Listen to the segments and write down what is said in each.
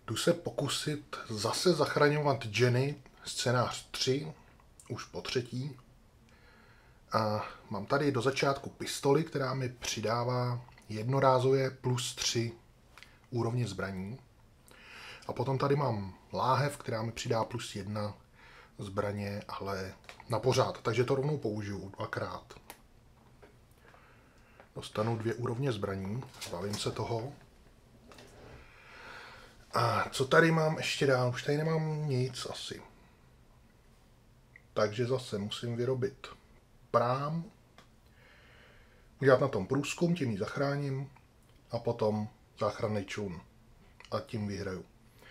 Jdu se pokusit zase zachraňovat Jenny, scénář 3, už po třetí. A mám tady do začátku pistoli, která mi přidává jednorázově plus 3 úrovně zbraní. A potom tady mám láhev, která mi přidá plus 1 zbraně, ale na pořád. Takže to rovnou použiju dvakrát. Dostanu 2 úrovně zbraní, zbavím se toho. A co tady mám ještě dál? Už tady nemám nic asi. Takže zase musím vyrobit prám, udělat na tom průzkum, tím ji zachráním a potom záchranný člun. A tím vyhraju.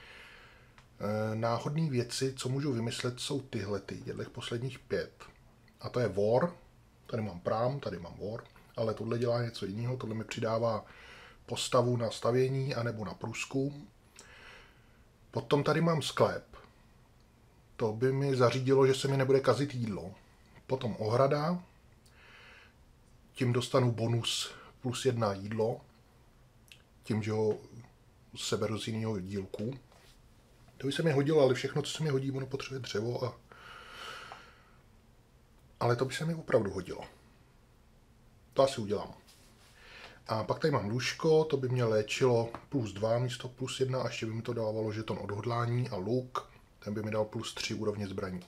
Náhodné věci, co můžu vymyslet, jsou tyhle, těch posledních 5. A to je war, tady mám prám, tady mám war, ale tohle dělá něco jiného, tohle mi přidává postavu na stavění anebo na průzkum. Potom tady mám sklep. To by mi zařídilo, že se mi nebude kazit jídlo. Potom ohrada. Tím dostanu bonus plus 1 jídlo. Tím, že ho seberu z jiného dílku. To by se mi hodilo, ale všechno, co se mi hodí, ono potřebuje dřevo. Ale to by se mi opravdu hodilo. To asi udělám. A pak tady mám lůžko, to by mě léčilo plus 2 místo plus 1 a ještě by mi to dávalo žeton odhodlání a luk, ten by mi dal plus 3 úrovně zbraní.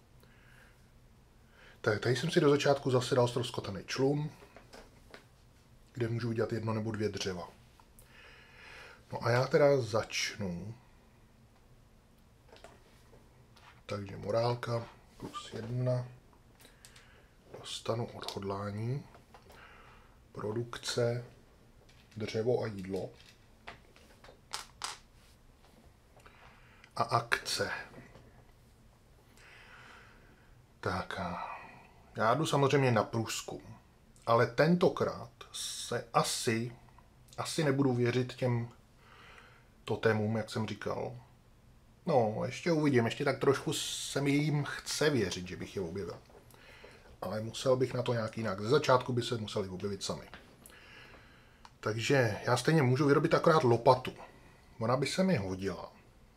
Tak tady jsem si do začátku zase dal ztroskotaný člun, kde můžu udělat 1 nebo 2 dřeva. No a já teda začnu. Takže morálka plus 1, dostanu odhodlání, produkce, dřevo a jídlo. A akce. Tak a já jdu samozřejmě na průzkum. Ale tentokrát se asi nebudu věřit těm totémům, jak jsem říkal. No, ještě uvidím, ještě tak trošku se mi jim chce věřit, že bych je objevil. Ale musel bych na to nějak jinak. Ze začátku by se museli objevit sami. Takže já stejně můžu vyrobit akorát lopatu. Ona by se mi hodila.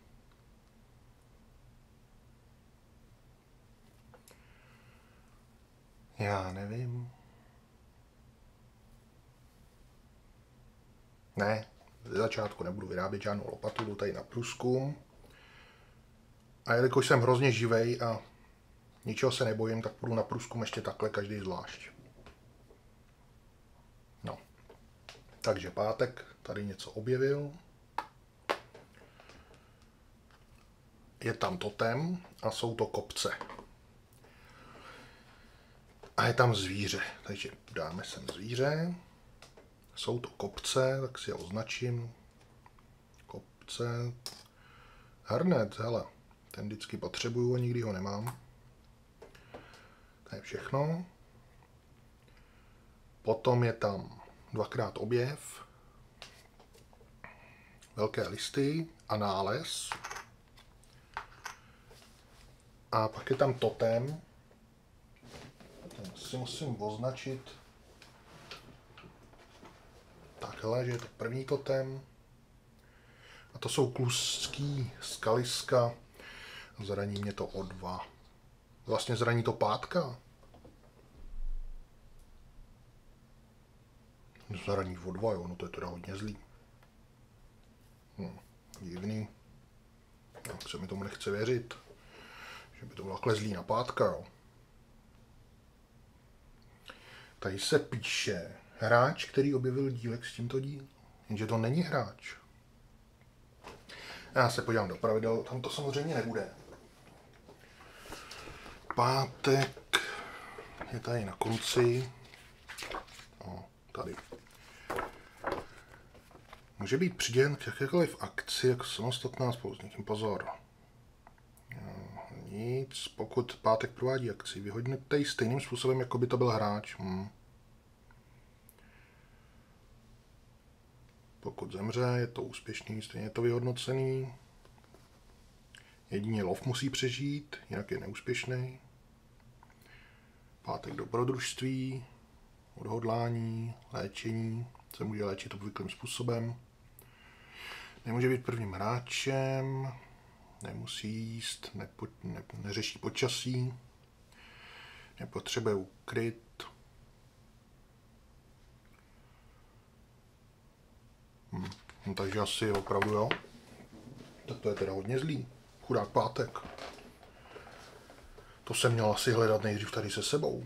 Já nevím. Ne, ze začátku nebudu vyrábět žádnou lopatu, jdu tady na průzkum. A jelikož jsem hrozně živej a ničeho se nebojím, tak půjdu na průzkum ještě takhle každý zvlášť. No. Takže pátek tady něco objevil. Je tam totem a jsou to kopce. A je tam zvíře. Takže dáme sem zvíře. Jsou to kopce, tak si je označím. Kopce. Hrnec, hele. Ten vždycky potřebuju a nikdy ho nemám. To je všechno. Potom je tam 2x objev. Velké listy a nález. A pak je tam totem. Ten si musím označit takhle, že je to první totem. A to jsou kluský skaliska. Zraní mě to o 2. Vlastně zraní to pátka. Zraní o 2, jo, no to je teda hodně zlý. Divný. Tak se mi tomu nechce věřit. Že by to bylo takhle zlý na pátka, jo. Tady se píše hráč, který objevil dílek s tímto dílem. Jenže to není hráč. Já se podívám do pravidel, tam to samozřejmě nebude. Pátek je tady na konci. O, tady. Může být přidělen k jakékoliv akci jako samostatná spolu s někým. Pozor. Nic, pokud pátek provádí akci, vyhodněte ji stejným způsobem, jako by to byl hráč. Pokud zemře, je to úspěšný, stejně je to vyhodnocený. Jedině lov musí přežít, jinak je neúspěšný. Pátek dobrodružství, odhodlání, léčení, se může léčit obvyklým způsobem. Nemůže být prvním hráčem, nemusí jíst, neřeší počasí, nepotřebuje ukryt. No, takže asi opravdu jo. Tak to je teda hodně zlý. Chudák pátek. To jsem měl asi hledat nejdřív tady se sebou.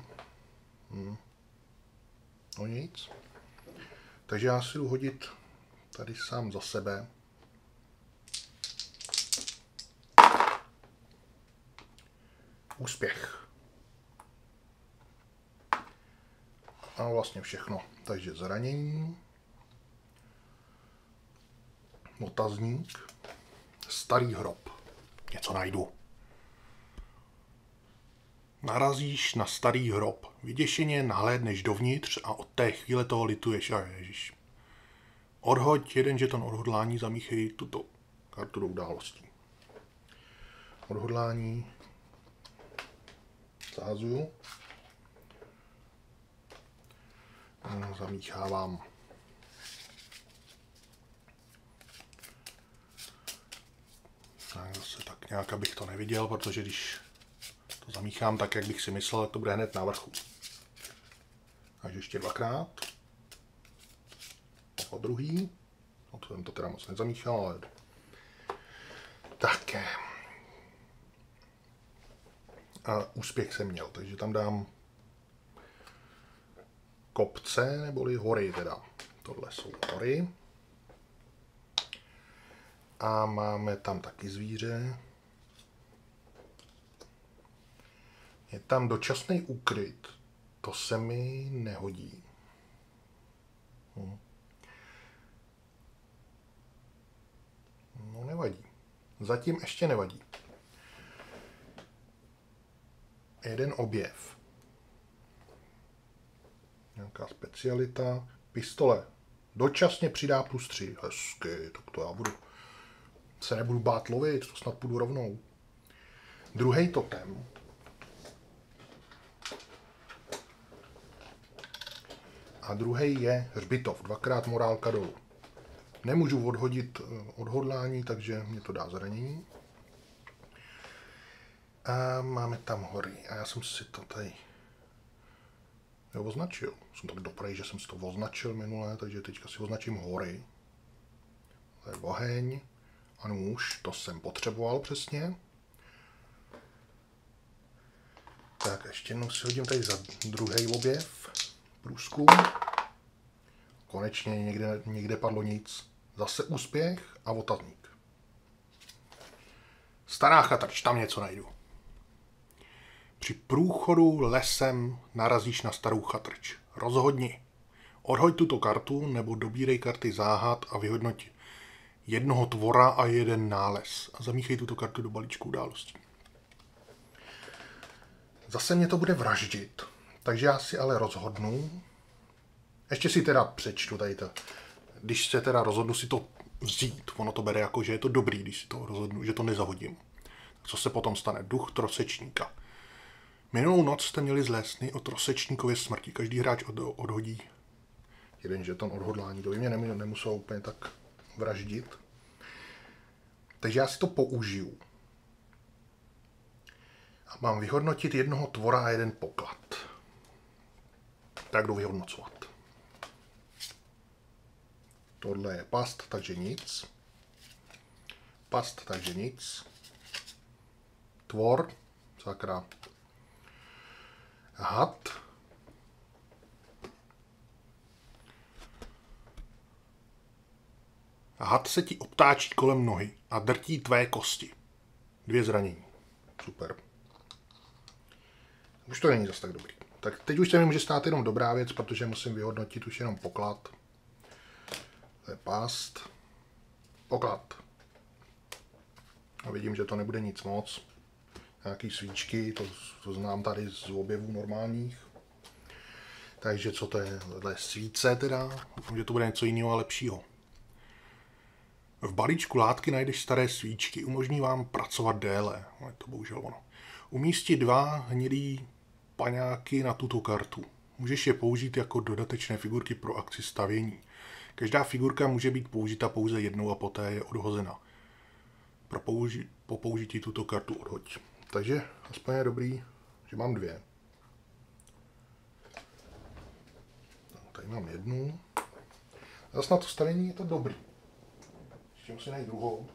No nic. Takže já si jdu hodit tady sám za sebe. Úspěch. A vlastně všechno. Takže zranění. Otazník. Starý hrob. Něco najdu. Narazíš na starý hrob. Vyděšeně nahlédneš dovnitř a od té chvíle toho lituješ. A ježiš. Odhoď jeden žeton odhodlání, zamíchej tuto kartu do událostí. Odhodlání zahazuju. Zamíchávám. Zase tak nějak, abych to neviděl, protože když to zamíchám tak, jak bych si myslel, to bude hned na vrchu. Takže ještě dvakrát. Po druhý. No to jsem to teda moc nezamíchal, ale tak. A úspěch jsem měl, takže tam dám kopce, neboli hory teda. Tohle jsou hory. A máme tam taky zvíře. Je tam dočasný úkryt. To se mi nehodí. No nevadí. Zatím ještě nevadí. Jeden objev. Nějaká specialita. Pistole. Dočasně přidá +3. Hezky, tak to já se nebudu bát lovit, to snad půjdu rovnou. Druhý totem. A druhý je hřbitov. Dvakrát morálka dolů. Nemůžu odhodit odhodlání, takže mě to dá zranění. A máme tam hory. A já jsem si to tady označil. Jsem tak dobrý, že jsem si to označil minule, takže teďka si označím hory. To je oheň. A nůž, to jsem potřeboval přesně. Tak ještě jednou si hodím tady za druhý objev. Průzkum. Konečně někde padlo nic. Zase úspěch a otazník. Stará chatrč, tam něco najdu. Při průchodu lesem narazíš na starou chatrč. Rozhodni. Odhoď tuto kartu nebo dobírej karty záhad a vyhodnoť jednoho tvora a jeden nález. A zamíchej tuto kartu do balíčku událostí. Zase mě to bude vraždit. Takže já si ale rozhodnu. Ještě si teda přečtu tady to. Když se teda rozhodnu si to vzít, ono to bere jako, že je to dobrý, když si to rozhodnu, že to nezahodím. Co se potom stane? Duch trosečníka. Minulou noc jste měli zlé sny o trosečníkově smrti. Každý hráč odhodí jeden žeton odhodlání. To by mě nemuselo úplně tak vraždit. Takže já si to použiju. A mám vyhodnotit jednoho tvora a jeden poklad. Tak jdu vyhodnocovat. Tohle je past, takže nic. Past, takže nic. Tvor, sakra. Had. Had se ti obtáčí kolem nohy a drtí tvé kosti. 2 zranění. Super. Už to není zas tak dobrý. Tak teď už se mi může stát jenom dobrá věc, protože musím vyhodnotit už jenom poklad. To je past. Poklad. A vidím, že to nebude nic moc. Nějaký svíčky, to znám tady z objevů normálních. Takže co to je? Tohle je svíce teda. Doufám, že to bude něco jiného a lepšího. V balíčku látky najdeš staré svíčky. Umožní vám pracovat déle. No, je to bohužel ono. Umístit 2 hnědý paňáky na tuto kartu. Můžeš je použít jako dodatečné figurky pro akci stavění. Každá figurka může být použita pouze jednou a poté je odhozena. Po použití tuto kartu odhoď. Takže aspoň je dobrý, že mám 2. Tady mám 1. Zase na to stavění je to dobrý. Ještě musím najít druhou.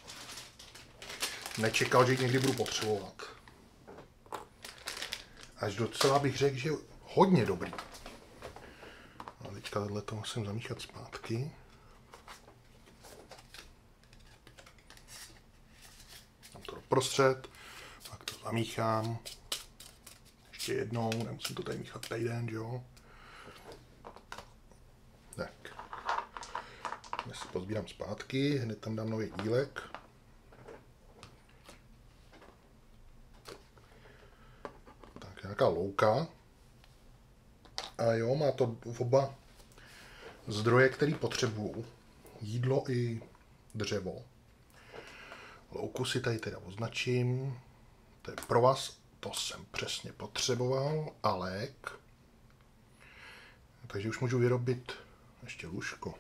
Nečekal, že ji někdy budu potřebovat. Až docela bych řekl, že hodně dobrý. A teďka tohleto musím zamíchat zpátky. Dám to doprostřed, pak to zamíchám. Ještě jednou, nemusím to tady míchat týden, že jo. Tak. Já si pozbírám zpátky, hned tam dám nový dílek. Tak, nějaká louka. A jo, má to oba zdroje, který potřebuju. Jídlo i dřevo. Louku si tady teda označím. To je pro vás, to jsem přesně potřeboval. A lék. Takže už můžu vyrobit ještě lůžko.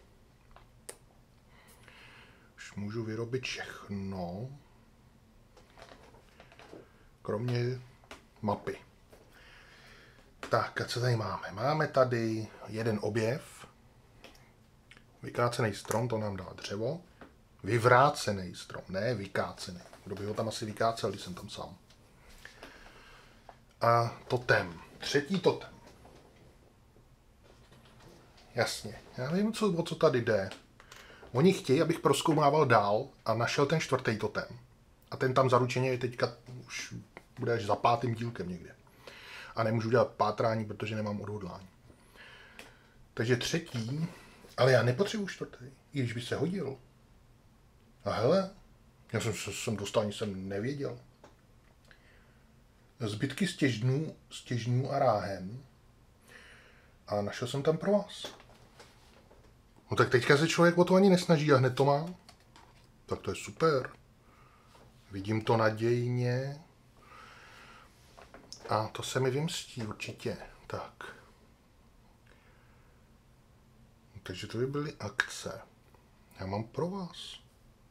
Už můžu vyrobit všechno. Kromě mapy. Tak, a co tady máme? Máme tady jeden objev. Vykácený strom, to nám dá dřevo. Vyvrácený strom, ne vykácený. Kdo by ho tam asi vykácel, když jsem tam sám. A totem. 3. totem. Jasně, já vím, o co tady jde. Oni chtějí, abych prozkoumával dál a našel ten 4. totem. A ten tam zaručeně je teďka už bude až za 5. dílkem někde. A nemůžu dělat pátrání, protože nemám odhodlání. Takže 3. Ale já nepotřebuji 4. I když by se hodil. A hele, já jsem dostal, ani jsem nevěděl. Zbytky stěžňů a ráhen. A našel jsem tam pro vás. No tak teďka se člověk o to ani nesnaží a hned to má. Tak to je super. Vidím to nadějně. A to se mi vymstí určitě. Tak. Takže to by byly akce. Já mám pro vás.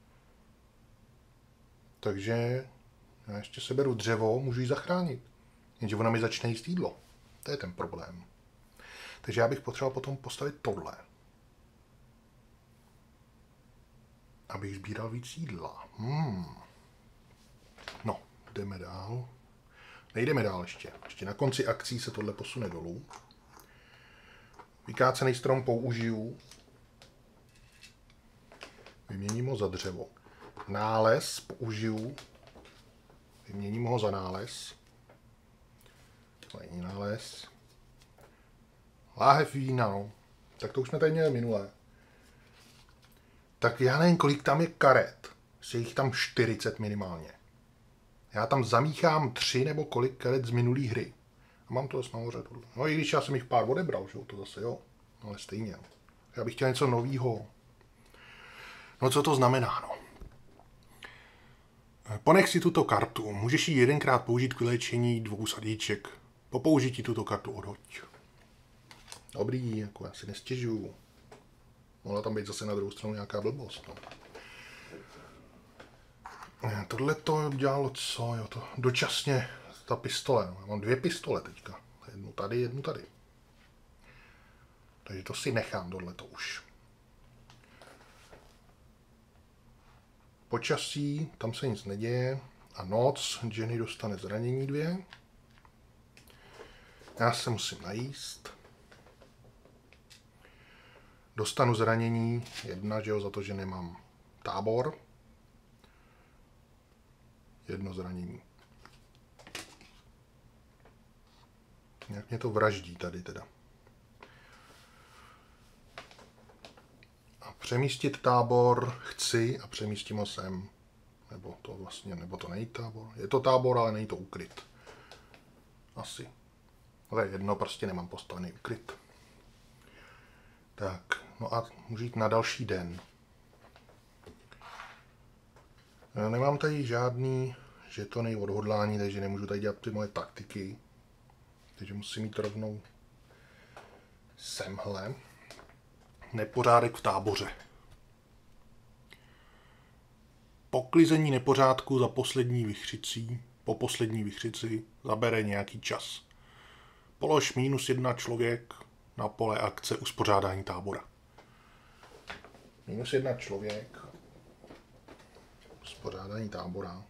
Takže já ještě seberu dřevo, můžu ji zachránit. Jenže ona mi začne jíst jídlo. To je ten problém. Takže já bych potřeboval potom postavit tohle. Abych sbíral víc jídla. No, jdeme dál. Nejdeme dál ještě. Ještě na konci akcí se tohle posune dolů. Vykácený strom použiju. Vyměním ho za dřevo. Nález použiju. Vyměním ho za nález. To není nález. Láhev vína, no. Tak to už jsme tady měli minulé. Tak já nevím, kolik tam je karet. Je jich tam 40 minimálně. Já tam zamíchám 3 nebo kolik karet z minulý hry. A mám to zase nahoře. No i když já jsem jich pár odebral, že to zase jo. Ale stejně. Já bych chtěl něco novýho. No co to znamená, no? Ponech si tuto kartu. Můžeš ji 1krát použít k vylečení 2 sadíček. Po použití tuto kartu odhoď. Dobrý, jako já si nestěžuju. Mohla tam být zase na druhou stranu nějaká blbost, no. Tohle to dělalo co, jo, to dočasně ta pistole, no. Já mám 2 pistole teďka. Jednu tady. Takže to si nechám, tohleto už. Počasí, tam se nic neděje. A noc, Jenny dostane zranění 2. Já se musím najíst. Dostanu zranění 1, že jo, za to, že nemám tábor. 1 zranění. Nějak mě to vraždí tady teda. A přemístit tábor chci a přemístím ho sem. Nebo to není tábor. Je to tábor, ale není to úkryt. Asi. Ale jedno, prostě nemám postavený úkryt. Tak, no a můžu jít na další den. Já nemám tady žádný žetony odhodlání, takže nemůžu tady dělat ty moje taktiky. Takže musím jít rovnou semhle. Nepořádek v táboře. Poklizení nepořádku po poslední vychřici zabere nějaký čas. Polož -1 člověk na pole akce uspořádání tábora. -1 člověk. Uspořádání tábora.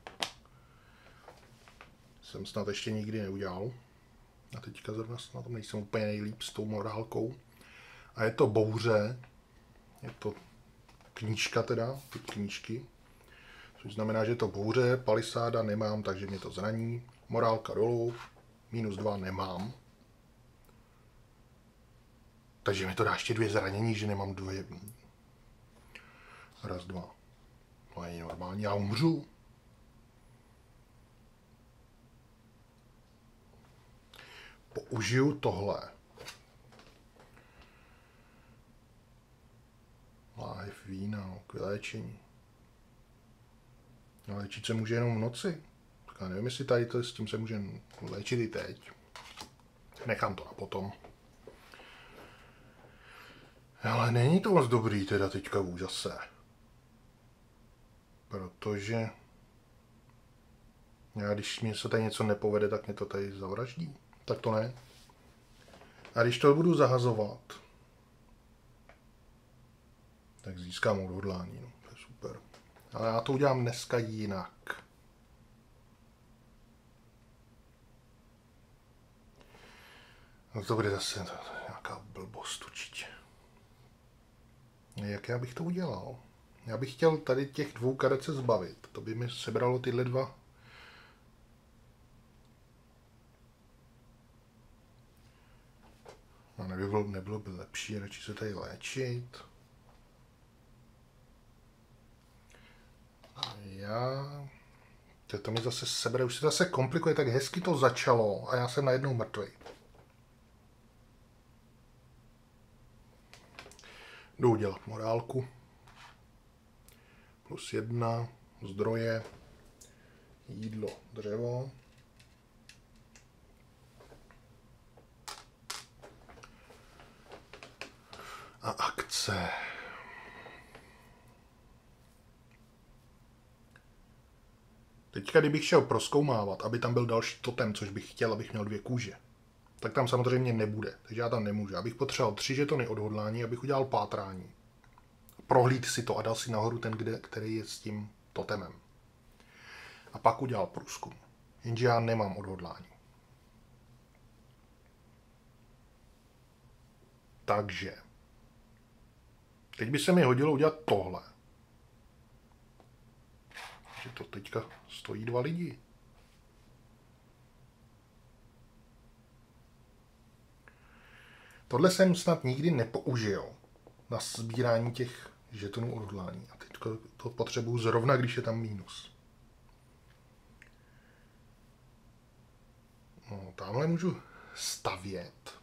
Jsem snad ještě nikdy neudělal. A teďka zrovna na tom nejsem úplně nejlíp s tou morálkou. A je to bouře. Je to knížka teda, ty knížky. Což znamená, že to bouře, palisáda nemám, takže mě to zraní. Morálka dolů, -2 nemám. Takže mi to dá ještě 2 zranění, že nemám 2. Raz, 2. To je normální, já umřu. Použiju tohle. Láhev vína k vyléčení. No, léčit se může jenom v noci. Tak já nevím, jestli tady to s tím se může léčit i teď. Nechám to na potom. Ale není to moc dobrý teda teďka už zase. Protože já, když mi se tady něco nepovede, tak mě to tady zavraždí. Tak to ne. A když to budu zahazovat, tak získám odhodlání. No, to je super. Ale já to udělám dneska jinak. No to bude zase nějaká blbost určitě. Jak já bych to udělal? Já bych chtěl tady těch 2 karet se zbavit. To by mi sebralo tyhle 2. No nebylo by lepší radši se tady léčit. A to mi zase sebere, už se zase komplikuje, tak hezky to začalo a já jsem najednou mrtvý. Jdu udělat morálku. +1, zdroje, jídlo, dřevo. A akce. Teďka, kdybych šel prozkoumávat, aby tam byl další totem, což bych chtěl, abych měl 2 kůže, tak tam samozřejmě nebude, takže já tam nemůžu. Abych potřeboval 3 žetony odhodlání, abych udělal pátrání. Prohlíd si to a dal si nahoru ten, který je s tím totemem. A pak udělal průzkum. Jenže já nemám odhodlání. Takže teď by se mi hodilo udělat tohle. Že to teďka stojí 2 lidi. Tohle jsem snad nikdy nepoužil na sbírání těch žetonů odhodlání. A teď to potřebuju zrovna, když je tam mínus. No, tamhle můžu stavět.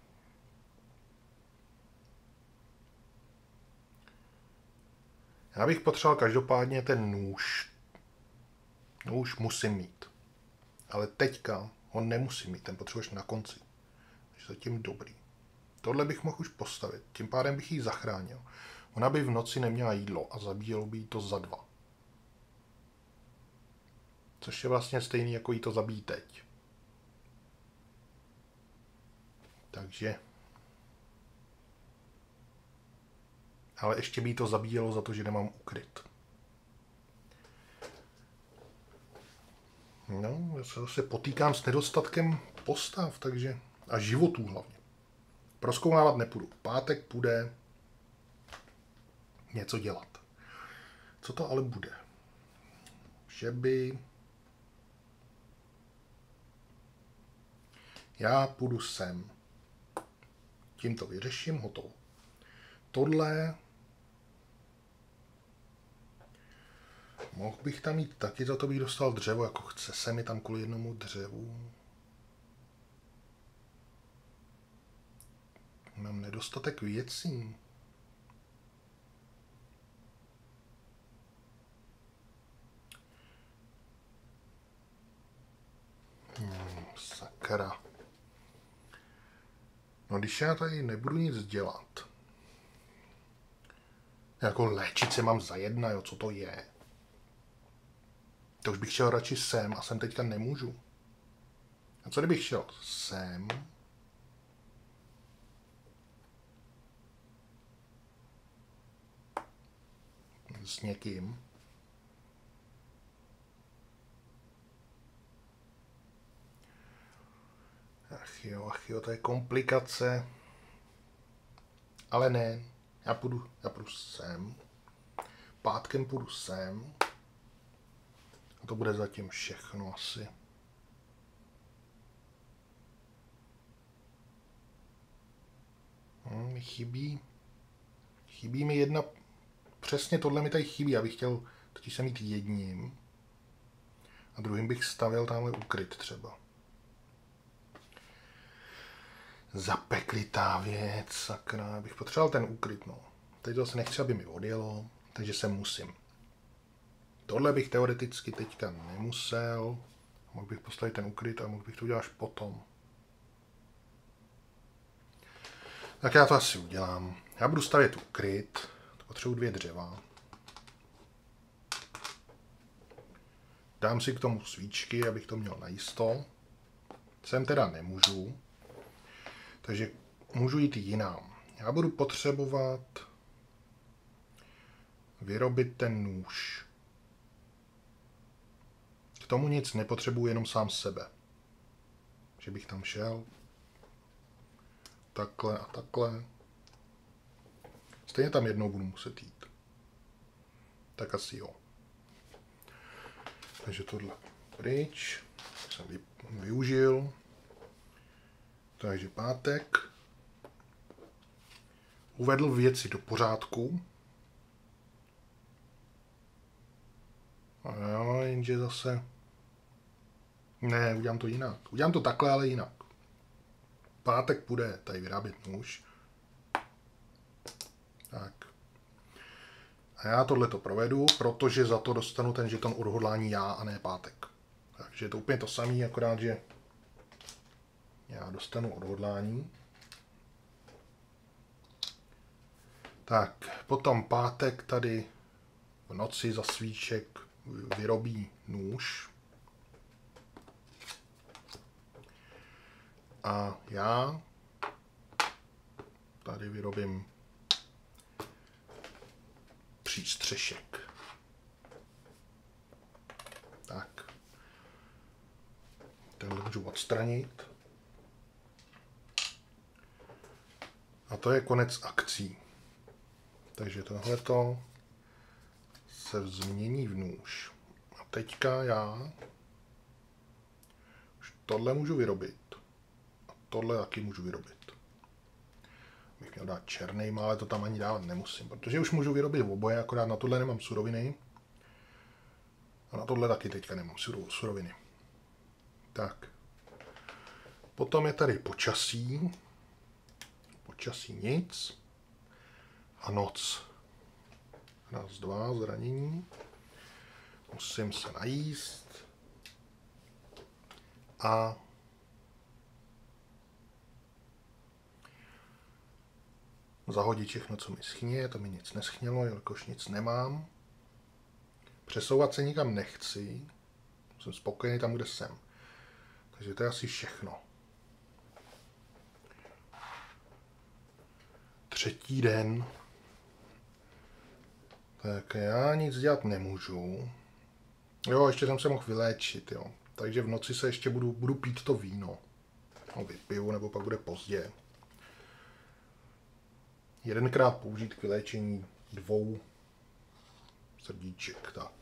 Já bych potřeboval každopádně ten nůž. Nůž musím mít. Ale teďka ho nemusím mít, ten potřebuješ na konci. Takže zatím dobrý. Tohle bych mohl už postavit, tím pádem bych ji zachránil. Ona by v noci neměla jídlo a zabíjelo by jí to za 2. Což je vlastně stejný, jako jí to zabíjí teď. Takže. Ale ještě by jí to zabíjelo za to, že nemám ukryt. No, já se zase potýkám s nedostatkem postav, takže. A životů hlavně. Prozkoumávat nepůjdu. Pátek půjde něco dělat. Co to ale bude? Že by... Já půjdu sem. Tím to vyřeším, hotovo. Tohle... Mohl bych tam jít taky, za to bych dostal dřevo, jako chce se mi tam kvůli jednomu dřevu. Mám nedostatek věcí. Sakra. No když já tady nebudu nic dělat, Jako léčit se mám za jedna, jo, co to je? To už bych šel radši sem a sem teďka nemůžu. A co kdybych šel sem? S někým. Ach jo, to je komplikace. Ale ne, já půjdu sem. Pátkem půjdu sem. A to bude zatím všechno asi. Mi chybí mi jedna, přesně tohle mi tady chybí, já bych chtěl totiž se mít jedním a druhým bych stavěl tamhle úkryt třeba. Zapeklitá věc, sakra, bych potřeboval ten úkryt, no. Teď to se nechci, aby mi odjelo, takže se musím. Tohle bych teoreticky teďka nemusel, mohl bych postavit ten úkryt a mohl bych to udělat až potom. Tak já to asi udělám. Já budu stavět úkryt, potřebuji 2 dřeva. Dám si k tomu svíčky, abych to měl najisto. Sem teda nemůžu, takže můžu jít jinam. Já budu potřebovat vyrobit ten nůž. K tomu nic nepotřebuji, jenom sám sebe. Že bych tam šel. Takhle a takhle. Stejně tam jednou budu muset jít. Tak asi jo. Takže tohle pryč. Jsem využil. Takže pátek. Uvedl věci do pořádku. A jo, jenže zase... Ne, udělám to jinak. Udělám to takhle, ale jinak. Pátek půjde tady vyrábět nůž. Tak. A já tohleto provedu, protože za to dostanu ten žeton odhodlání já a ne pátek. Takže je to úplně to samé, akorát, že já dostanu odhodlání. Tak, potom pátek tady v noci za svíček vyrobí nůž. A já tady vyrobím přístřešek. Tak. Tenhle můžu odstranit. A to je konec akcí. Takže tohleto se změní v nůž. A teďka já už tohle můžu vyrobit. A tohle taky můžu vyrobit. Bych měl dát černý, ale to tam ani dávat nemusím, protože už můžu vyrobit oboje, akorát na tohle nemám suroviny. A na tohle taky teďka nemám suroviny. Tak. Potom je tady počasí. Počasí nic. A noc. 1, 2, zranění. Musím se najíst. A zahodit všechno, co mi schně, to mi nic neschnělo, jelikož nic nemám. Přesouvat se nikam nechci. Jsem spokojený tam, kde jsem. Takže to je asi všechno. 3. den. Tak já nic dělat nemůžu. Jo, ještě jsem se mohl vyléčit, jo. Takže v noci se ještě budu pít to víno. No, vypiju, nebo pak bude pozdě. 1krát použít k vyléčení 2 srdíček, tak.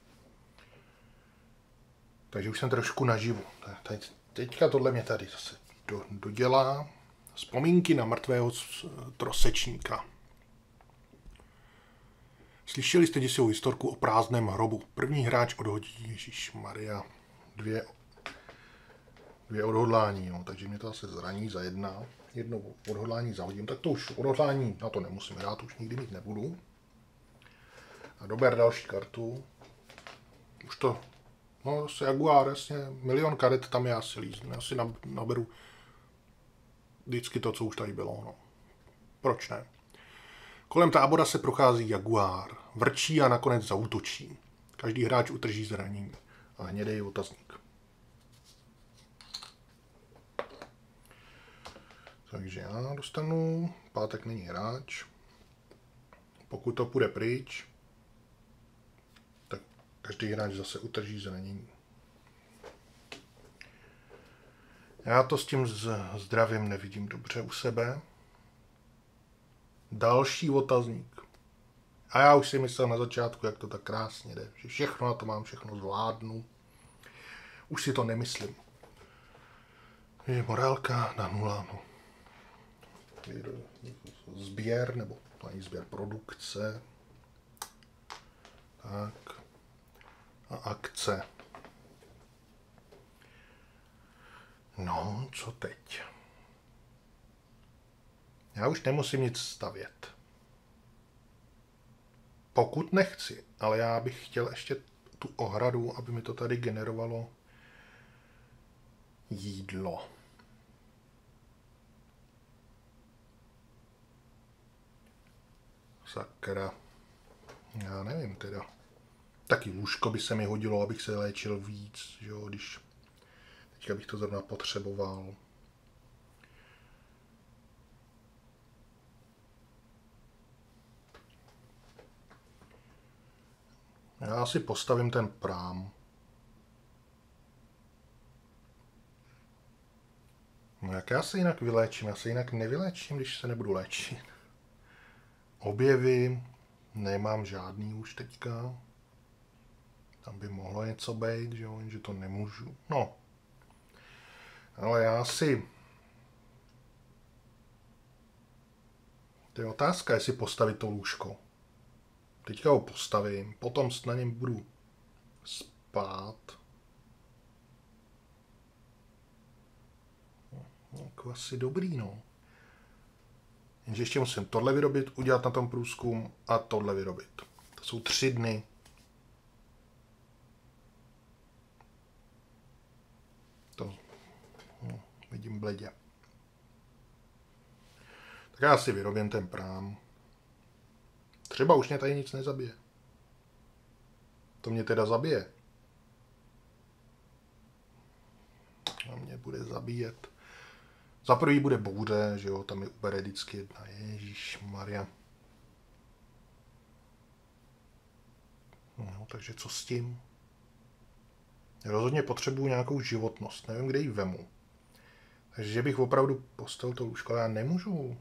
Takže už jsem trošku naživu. Teďka tohle mě tady zase dodělá. Vzpomínky na mrtvého trosečníka. Slyšeli jste děsivou historku o prázdném hrobu. První hráč odhodí, ježišmarja, 2 odhodlání, jo. Takže mě to zase zraní za 1. Jedno odhodlání zahodím, tak to už odhodlání na to nemusím hrát, už nikdy mít nebudu. A dober další kartu. Už to, no s Jaguar, jasně, 1 000 000 karet tam je asi lízne. Já si naberu vždycky to, co už tady bylo, no. Proč ne? Kolem tábora se prochází jaguár. Vrčí a nakonec zaútočí. Každý hráč utrží zranění. A hnědej otazník. Takže já dostanu. Pátek není hráč. Pokud to půjde pryč, tak každý hráč zase utrží zranění. Já to s tím zdravím nevidím dobře u sebe. Další otazník. A já už si myslel na začátku, jak to tak krásně jde. Že všechno na to mám, všechno zvládnu. Už si to nemyslím. Je morálka na 0. No. Sběr, nebo to není sběr, produkce. Tak. A akce. No, co teď? Já už nemusím nic stavět. Pokud nechci, ale já bych chtěl ještě tu ohradu, aby mi to tady generovalo jídlo. Sakra. Já nevím teda. Taky lůžko by se mi hodilo, abych se léčil víc, že jo, když teďka bych to zrovna potřeboval. Já si postavím ten prám. No jak já se jinak vyléčím? Já se jinak nevyléčím, když se nebudu léčit. Objevy nemám žádný už teďka. Tam by mohlo něco být, že jo, že to nemůžu. No. Ale já si... To je otázka, jestli postavit to lůžko. Teďka ho postavím, potom na něm budu spát. Jako asi dobrý, no. Jenže ještě musím tohle vyrobit, udělat na tom průzkum a tohle vyrobit. To jsou 3 dny. To vidím bledě. Tak já si vyrobím ten prám. Třeba už mě tady nic nezabije. To mě teda zabije. A mě bude zabíjet. Za prvý bude bouře, že jo, tam mi ubere vždycky 1. Ježišmarja. No, takže co s tím? Já rozhodně potřebuju nějakou životnost, nevím, kde ji vemu. Takže bych opravdu postavil to lůžko, ale já nemůžu.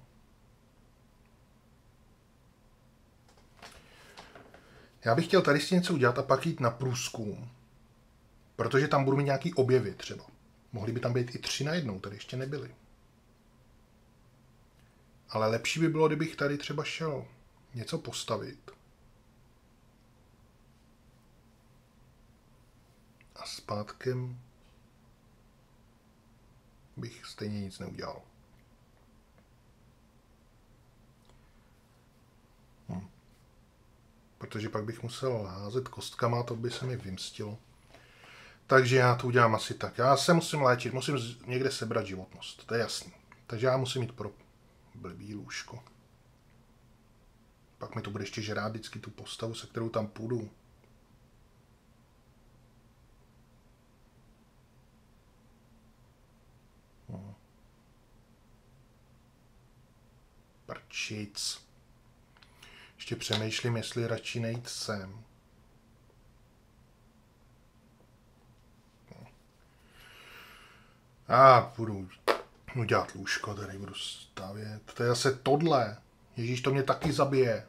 Já bych chtěl tady si něco udělat a pak jít na průzkum. Protože tam budu mít nějaký objevy třeba. Mohly by tam být i 3 najednou, tady ještě nebyly. Ale lepší by bylo, kdybych tady třeba šel něco postavit. A zpátkem bych stejně nic neudělal. Protože pak bych musel házet kostkama, to by se mi vymstilo. Takže já to udělám asi tak. Já se musím léčit, musím někde sebrat životnost, to je jasný. Takže já musím jít pro blbý lůžko. Pak mi to bude ještě žrát vždycky tu postavu, se kterou tam půjdu. Prčic. Ještě přemýšlím, jestli radši nejít sem. A budu dělat lůžko, tady budu stavět. To je zase tohle. Ježíš, to mě taky zabije.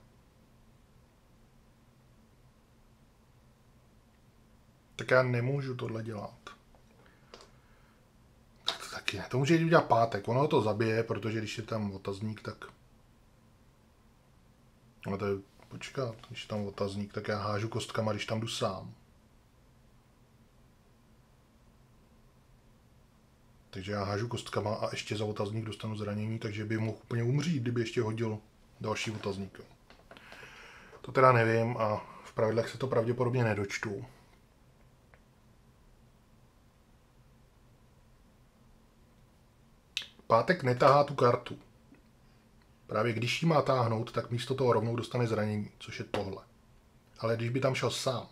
Tak já nemůžu tohle dělat. To taky ne. To může udělat pátek. Ono to zabije, protože když je tam otazník, tak... No to je... Počkat, když je tam otazník, tak já hážu kostkama, když tam jdu sám. Takže já hážu kostkama a ještě za otazník dostanu zranění, takže by mohl úplně umřít, kdyby ještě hodil další otazník. To teda nevím a v pravidlech se to pravděpodobně nedočtu. Pátek netahá tu kartu. Právě když jí má táhnout, tak místo toho rovnou dostane zranění, což je tohle. Ale když by tam šel sám,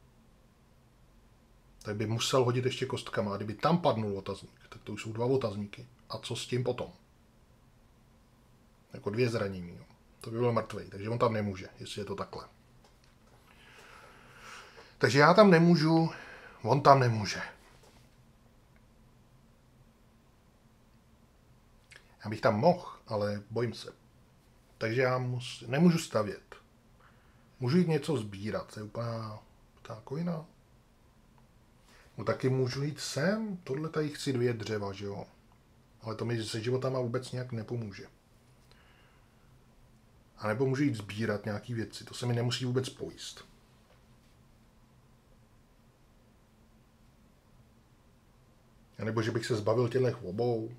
tak by musel hodit ještě kostkama. A kdyby tam padnul otazník, tak to už jsou 2 otazníky. A co s tím potom? Jako 2 zranění. Jo. To by byl mrtvej, takže on tam nemůže, jestli je to takhle. Takže já tam nemůžu, on tam nemůže. Já bych tam mohl, ale bojím se. Takže já nemůžu stavět. Můžu jít něco sbírat, to je úplná ptákovina. No taky můžu jít sem, tohle tady chci 2 dřeva, že jo. Ale to mi se životama vůbec nějak nepomůže. A nebo můžu jít sbírat nějaký věci, to se mi nemusí vůbec pojíst. A nebo že bych se zbavil těchto obou.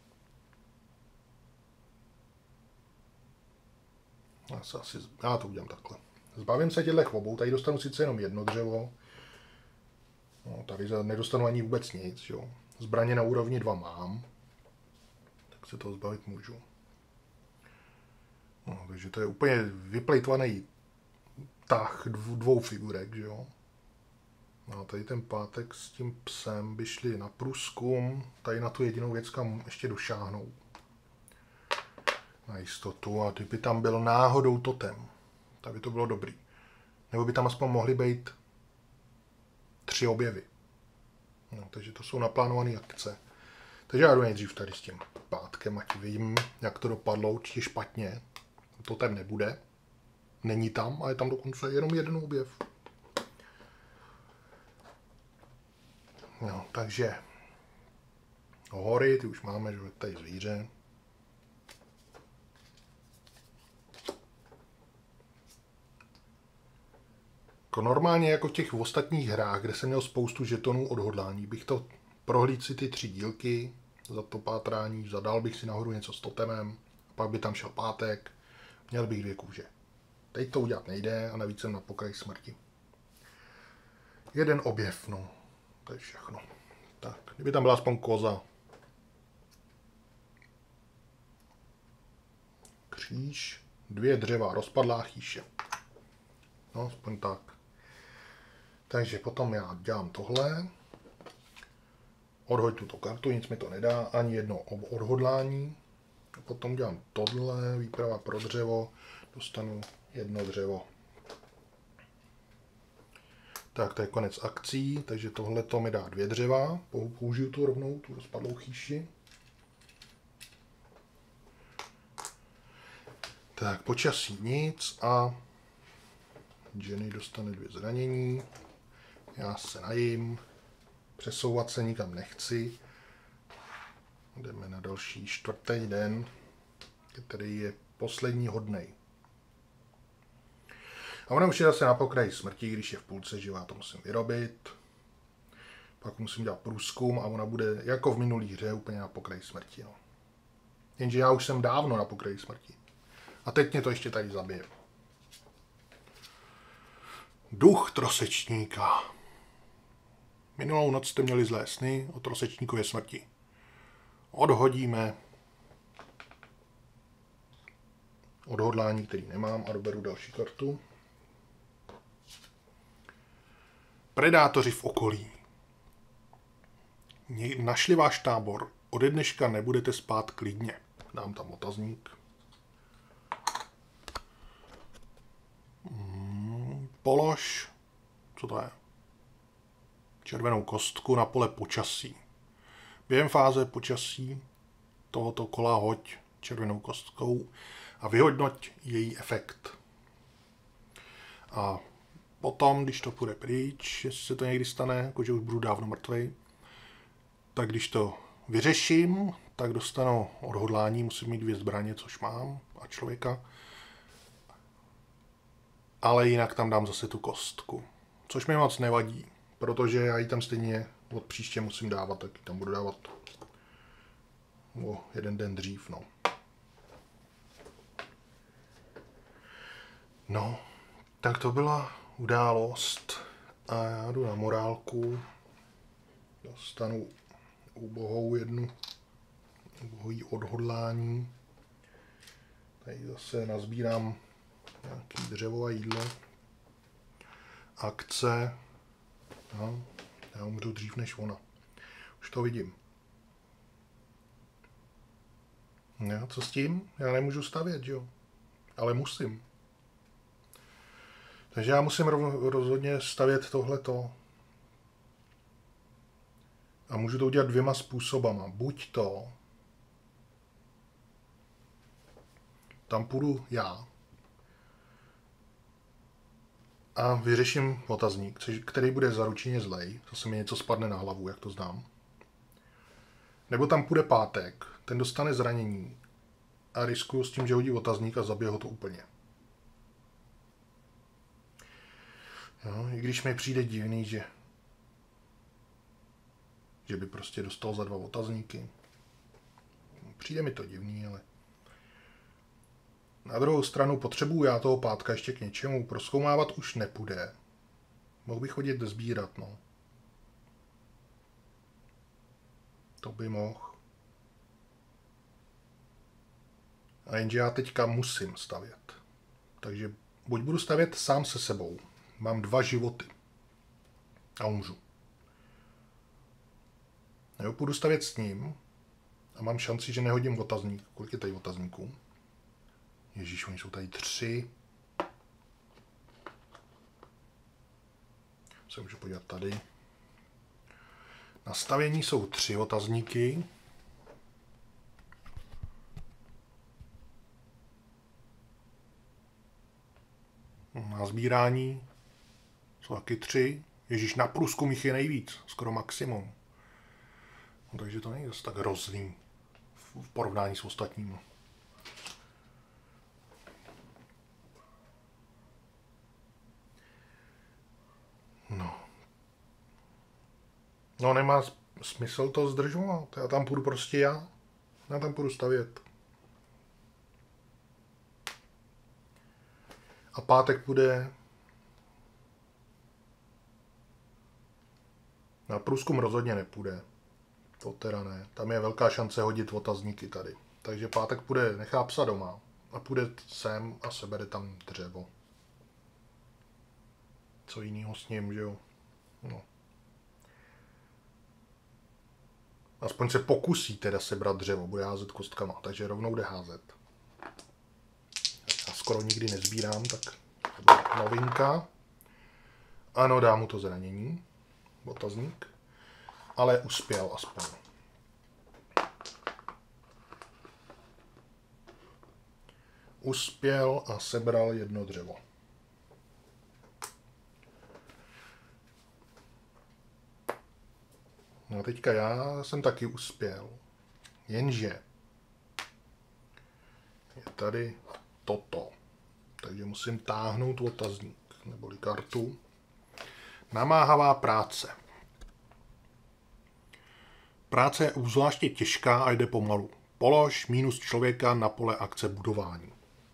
Já to udělám takhle. Zbavím se těchto obou, tady dostanu sice jenom 1 dřevo. No, tady nedostanu ani vůbec nic, jo. Zbraně na úrovni 2 mám. Tak se toho zbavit můžu. No, takže to je úplně vyplejtvaný tah 2 figurek, že jo. No, tady ten pátek s tím psem by šli na průzkum, tady na tu jedinou věc, kam ještě došáhnou. Na jistotu, a kdyby tam byl náhodou totem, tak by to bylo dobrý. Nebo by tam aspoň mohly být 3 objevy. No, takže to jsou naplánované akce. Takže já jdu nejdřív tady s tím pátkem, ať vím, jak to dopadlo, určitě špatně. Totem nebude. Není tam a je tam dokonce jenom 1 objev. No, takže hory, ty už máme, že tady zvíře. Jako normálně jako v těch ostatních hrách, kde jsem měl spoustu žetonů odhodlání, bych to prohlídl si ty 3 dílky za to pátrání, zadal bych si nahoru něco s totemem, pak by tam šel pátek, měl bych 2 kůže. Teď to udělat nejde a navíc jsem na pokraji smrti. 1 objev, no. To je všechno. Tak, kdyby tam byla aspoň koza. Kříž, 2 dřeva, rozpadlá chýše. No, aspoň tak. Takže potom já dělám tohle. Odhoď tuto kartu, nic mi to nedá, ani 1 odhodlání. A potom dělám tohle, výprava pro dřevo, dostanu 1 dřevo. Tak, to je konec akcí, takže tohle to mi dá 2 dřeva. Použiju tu rovnou, tu rozpadlou chýši. Tak, počasí nic a Jenny dostane 2 zranění. Já se najím. Přesouvat se nikam nechci. Jdeme na další 4. den, který je poslední hodnej. A ona už je zase na pokraji smrti, když je v půlce živá, to musím vyrobit. Pak musím dělat průzkum a ona bude jako v minulý hře úplně na pokraji smrti. No. Jenže já už jsem dávno na pokraji smrti. A teď mě to ještě tady zabije. Duch trosečníka. Minulou noc jste měli zlé sny o trosečníkově smrti. Odhodíme odhodlání, který nemám, a doberu další kartu. Predátoři v okolí. Našli váš tábor. Ode dneška nebudete spát klidně. Dám tam otazník. Polož. Co to je? Červenou kostku na pole počasí. Během fáze počasí tohoto kola hoď červenou kostkou a vyhodnoť její efekt. A potom, když to půjde pryč, jestli se to někdy stane, jakože už budu dávno mrtvej, tak když to vyřeším, tak dostanu odhodlání, musím mít 2 zbraně, což mám, a člověka. Ale jinak tam dám zase tu kostku, což mi moc nevadí, protože já ji tam stejně od příště musím dávat, tak ji tam budu dávat o 1 den dřív, no. No, tak to byla událost a já jdu na morálku, dostanu ubohou 1 ubohý odhodlání. Tady zase nazbírám nějaký dřevo a jídlo. Akce. No, já umřu dřív než ona. Už to vidím. No, co s tím? Já nemůžu stavět, jo? Ale musím. Takže já musím rozhodně stavět tohleto. A můžu to udělat dvěma způsobama. Buď to, tam půjdu já a vyřeším otazník, který bude zaručeně zlej. Zase mi něco spadne na hlavu, jak to znám. Nebo tam půjde Pátek, ten dostane zranění a riskuju s tím, že hodí otazník a zabije ho to úplně. Jo, i když mi přijde divný, že by prostě dostal za 2 otazníky. Přijde mi to divný, ale na druhou stranu potřebuju já toho Pátka ještě k něčemu. Prozkoumávat už nepůjde. Mohl bych chodit sbírat, no. To by mohl. A jenže já teďka musím stavět. Takže buď budu stavět sám se sebou. Mám 2 životy. A umřu. Nebo půjdu stavět s ním a mám šanci, že nehodím otazník. Kolik je tady otazníků? Ježíš, oni jsou tady 3. Se můžu podívat tady. Na stavění jsou 3 otazníky. Na sbírání jsou taky 3. Ježíš, na průzkum jich je nejvíc. Skoro maximum. No, takže to není zase tak hrozný v porovnání s ostatními. No nemá smysl to zdržovat. Já tam půjdu prostě já. Já tam půjdu stavět. A Pátek půjde na průzkum rozhodně nepůjde. To teda ne. Tam je velká šance hodit otazníky tady. Takže Pátek půjde, nechá psa doma. A půjde sem a sebere tam dřevo. Co jinýho s ním, že jo? No. Aspoň se pokusí teda sebrat dřevo. Bude házet kostkama. Takže rovnou jde házet. Já skoro nikdy nezbírám, tak to bude novinka. Ano, dám mu to zranění. Otazník. Ale uspěl aspoň. Uspěl a sebral 1 dřevo. No a teďka já jsem taky uspěl. Jenže je tady toto. Takže musím táhnout otazník, neboli kartu. Namáhavá práce. Práce je obzvláště těžká a jde pomalu. Polož minus člověka na pole akce budování.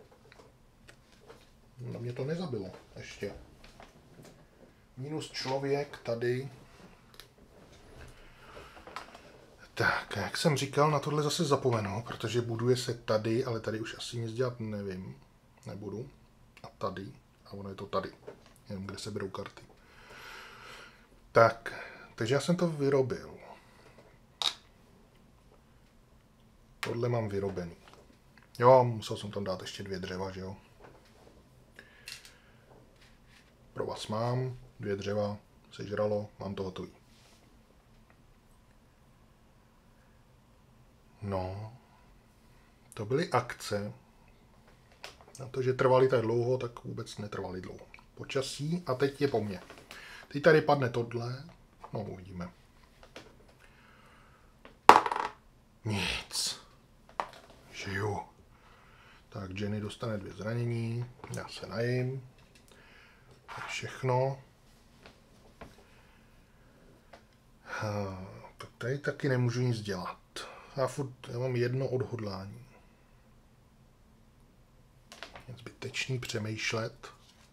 No mě to nezabilo ještě. Minus člověk tady. Tak, jak jsem říkal, na tohle zase zapomenu, protože buduje se tady, ale tady už asi nic dělat nevím. Nebudu. A tady. A ono je to tady. Jenom kde se berou karty. Tak, takže já jsem to vyrobil. Tohle mám vyrobený. Jo, musel jsem tam dát ještě 2 dřeva, že jo. Pro vás mám 2 dřeva, sežralo, mám to hotový. No, to byly akce. Na to, že trvaly tak dlouho, tak vůbec netrvaly dlouho. Počasí a teď je po mně. Teď tady padne tohle, no uvidíme. Nic. Žiju. Tak Jenny dostane 2 zranění, já se najím. Tak všechno. Tak tady taky nemůžu nic dělat. Já mám 1 odhodlání. Je zbytečný přemýšlet.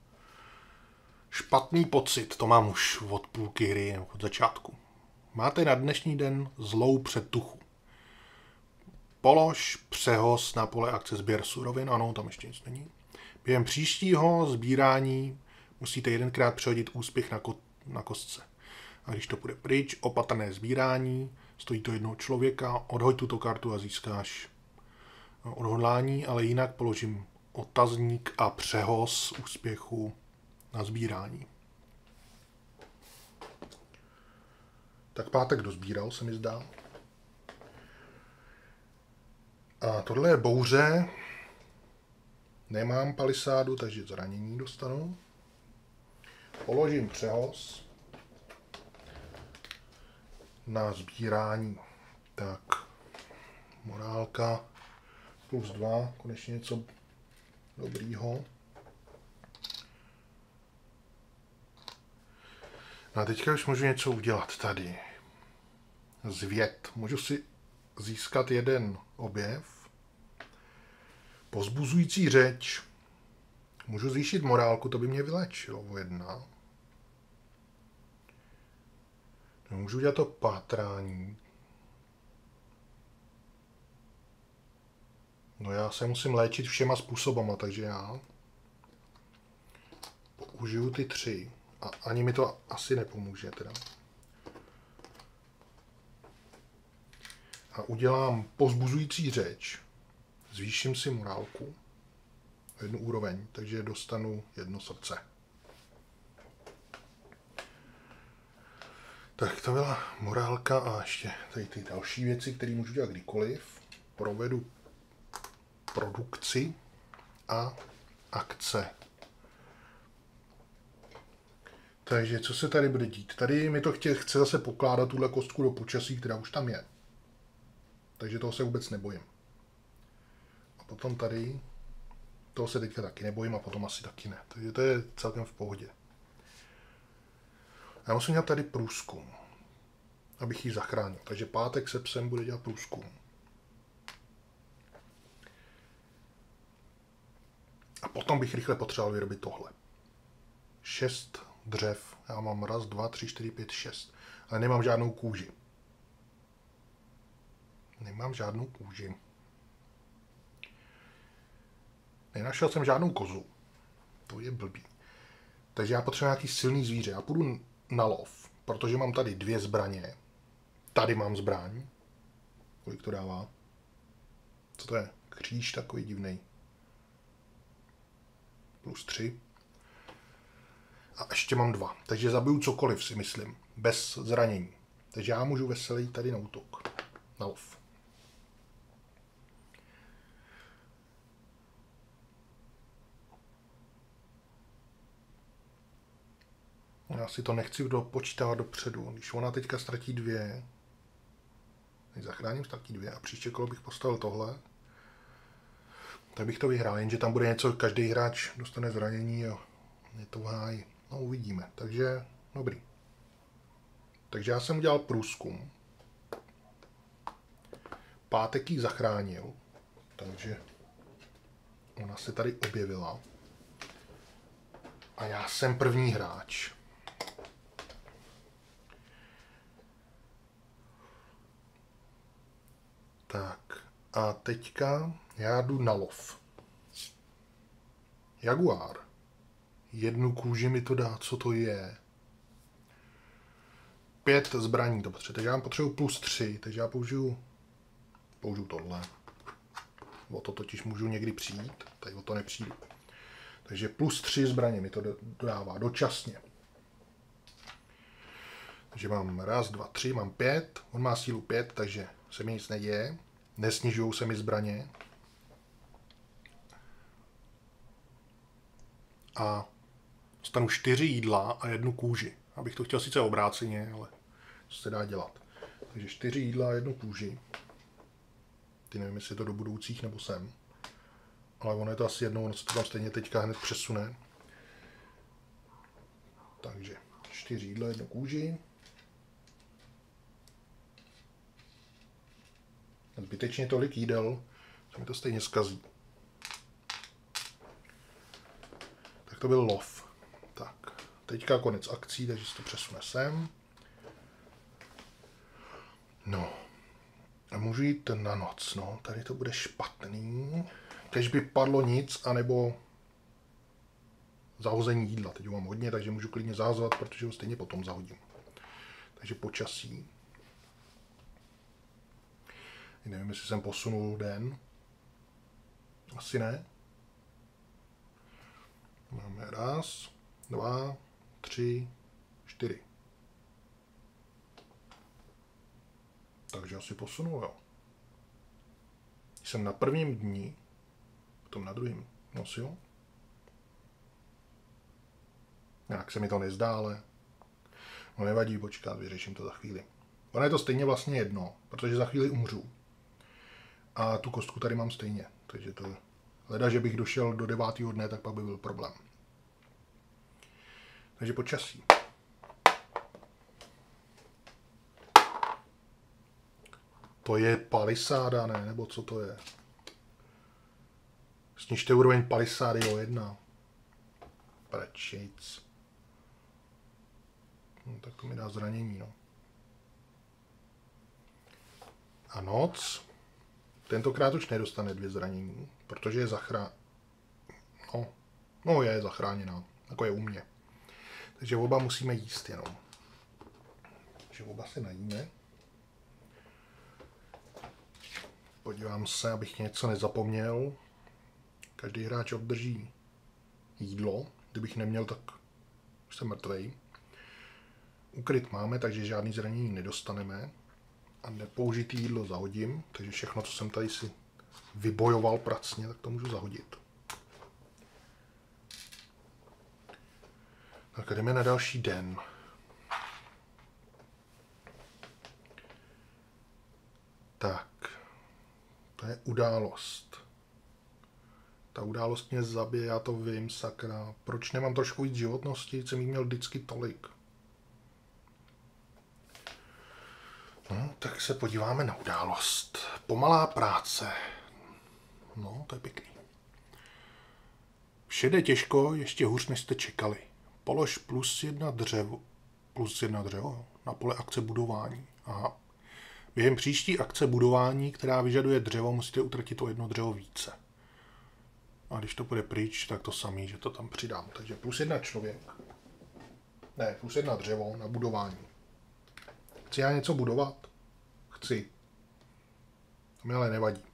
Špatný pocit, to mám už od půlky hry, od začátku. Máte na dnešní den zlou předtuchu. Polož přehoz na pole akce sběr surovin. Ano, tam ještě nic není. Během příštího sbírání musíte jedenkrát přehodit úspěch na kostce. A když to půjde pryč, opatrné sbírání, stojí to jednoho člověka, odhoď tuto kartu a získáš odhodlání, ale jinak položím otazník a přehoz úspěchu na sbírání. Tak pátek dozbíral, se mi zdá. A tohle je bouře. Nemám palisádu, takže zranění dostanu. Položím přehoz na sbírání. Tak, morálka +2, konečně něco dobrýho. No a teďka už můžu něco udělat tady. Zvěd. Můžu si získat jeden objev. Povzbuzující řeč. Můžu zvýšit morálku, to by mě vylečilo o 1. Můžu udělat to pátrání. No já se musím léčit všema způsobama, takže já použiju ty 3. A ani mi to asi nepomůže teda. A udělám povzbuzující řeč. Zvýším si morálku o 1 úroveň, takže dostanu 1 srdce. Tak to byla morálka a ještě tady ty další věci, které můžu dělat kdykoliv. Provedu produkci a akce. Takže co se tady bude dít? Tady mi to chce zase pokládat tuhle kostku do počasí, která už tam je. Takže toho se vůbec nebojím. A potom tady, toho se teďka taky nebojím a potom asi taky ne. Takže to je celkem v pohodě. Já musím dělat tady průzkum, abych ji zachránil. Takže pátek se psem bude dělat průzkum. A potom bych rychle potřeboval vyrobit tohle. 6 dřev. Já mám 1, 2, 3, 4, 5, 6. Ale nemám žádnou kůži. Nemám žádnou kůži. Nenašel jsem žádnou kozu. To je blbý. Takže já potřebuji nějaký silný zvíře. Já půjdu na lov, protože mám tady 2 zbraně. Tady mám zbraň. Kolik to dává? Co to je? Kříž takový divnej. +3. A ještě mám 2. Takže zabiju cokoliv, si myslím. Bez zranění. Takže já můžu veselý tady na útok. Na lov. Já si to nechci dopočítat dopředu. Když ona teďka ztratí 2, teď zachráním, ztratí 2 a příště kolo bych postavil tohle, tak bych to vyhrál, jenže tam bude něco, každý hráč dostane zranění a je to v háji. No uvidíme, takže dobrý. Takže já jsem udělal průzkum. Pátek ji zachránil, takže ona se tady objevila. A já jsem první hráč. Tak a teďka já jdu na lov. Jaguár. 1 kůži mi to dá, co to je? 5 zbraní, dobře, takže já potřebuji +3, takže já použiju tohle. O to totiž můžu někdy přijít, tady o to nepřijdu. Takže +3 zbraně mi to dodává dočasně. Takže mám 1, 2, 3, mám 5, on má sílu 5, takže se mi nic neděje. Nesnižují se mi zbraně. A dostanu 4 jídla a 1 kůži. Abych to chtěl sice obráceně, ale co se dá dělat. Takže 4 jídla a 1 kůži. Ty nevím, jestli je to do budoucích nebo sem. Ale ono je to asi jednou, ono se to tam stejně teďka hned přesune. Takže 4 jídla, 1 kůži. Zbytečně tolik jídel, se mi to stejně zkazí. Tak to byl lov. Tak, teďka konec akcí, takže se to přesune sem. No. Můžu jít na noc, no. Tady to bude špatný. Kež by padlo nic, anebo zahození jídla. Teď ho mám hodně, takže můžu klidně zahazovat, protože ho stejně potom zahodím. Takže počasí. Nevím, jestli jsem posunul den. Asi ne. Máme 1, 2, 3, 4. Takže asi posunul, jo. Jsem na prvním dni, potom na druhém. No si jo. Nějak se mi to nezdá, ale no nevadí, počkat, vyřeším to za chvíli. Ono je to stejně vlastně jedno, protože za chvíli umřu. A tu kostku tady mám stejně, takže to leda, že bych došel do 9. dne, tak pak by byl problém. Takže počasí. To je palisáda, ne? Nebo co to je? Snižte úroveň palisády o 1. Prečejc. No, tak to mi dá zranění, no. A noc. Tentokrát už nedostane 2 zranění, protože je je zachráněná, jako je u mě. Takže oba musíme jíst jenom. Takže oba se najíme. Podívám se, abych něco nezapomněl. Každý hráč obdrží jídlo. Kdybych neměl, tak už jsem mrtvej. Ukryt máme, takže žádný zranění nedostaneme. A nepoužitý jídlo zahodím, takže všechno, co jsem tady si vybojoval pracně, tak to můžu zahodit. Tak jdeme na další den. Tak, to je událost. Ta událost mě zabije, já to vím, sakra. Proč nemám trošku víc životnosti? Jsem jí měl vždycky tolik. No, tak se podíváme na událost. Pomalá práce. No, to je pěkný. Vše jde těžko, ještě hůř, než jste čekali. Polož +1 dřevo na pole akce budování. Aha. Během příští akce budování, která vyžaduje dřevo, musíte utratit o 1 dřevo více. A když to půjde pryč, tak to samý, že to tam přidám. Takže +1 člověk. Ne, +1 dřevo na budování. Chci já něco budovat? Chci. To mi ale nevadí.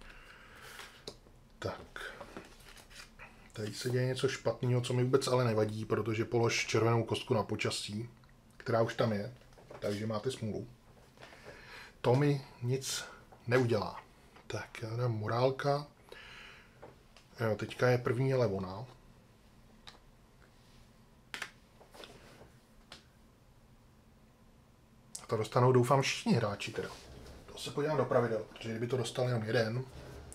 Tak. Tady se děje něco špatného, co mi vůbec ale nevadí, protože polož červenou kostku na počasí, která už tam je, takže máte smůlu. To mi nic neudělá. Tak, já dám morálka. Jo, teďka je první, ale ona. A to dostanou, doufám, všichni hráči teda. To se podívám do pravidel, protože kdyby to dostal jenom jeden,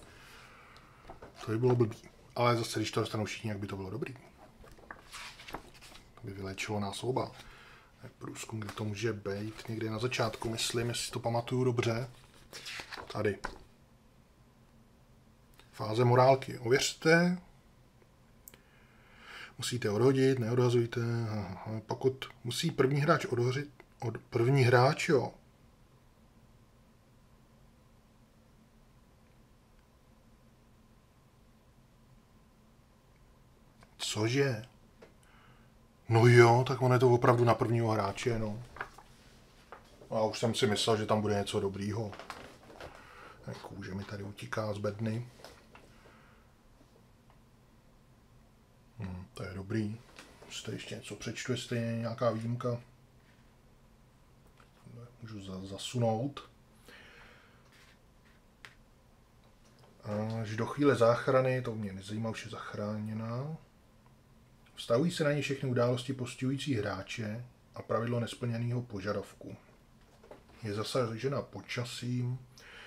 to by bylo blbý. Ale zase, když to dostanou všichni, jak by to bylo dobrý. To by vyléčilo nás oba. Průzkum, kde to může být, někde na začátku, myslím, jestli to pamatuju dobře. Tady. Fáze morálky. Ověřte. Musíte odhodit, neodhazujte. Pokud musí první hráč odhořit, první hráč, jo. Cože? No jo, tak on je to opravdu na prvního hráče, no. A už jsem si myslel, že tam bude něco dobrýho. Kůže mi tady utíká z bedny. To je dobrý. Zde ještě něco přečtu, jestli je nějaká výjimka. Můžu zasunout. Až do chvíle záchrany, to mě nezajímá, už je zachráněná. Vztahují se na ně všechny události postihující hráče a pravidlo nesplněného požadavku. Je zasažena počasím.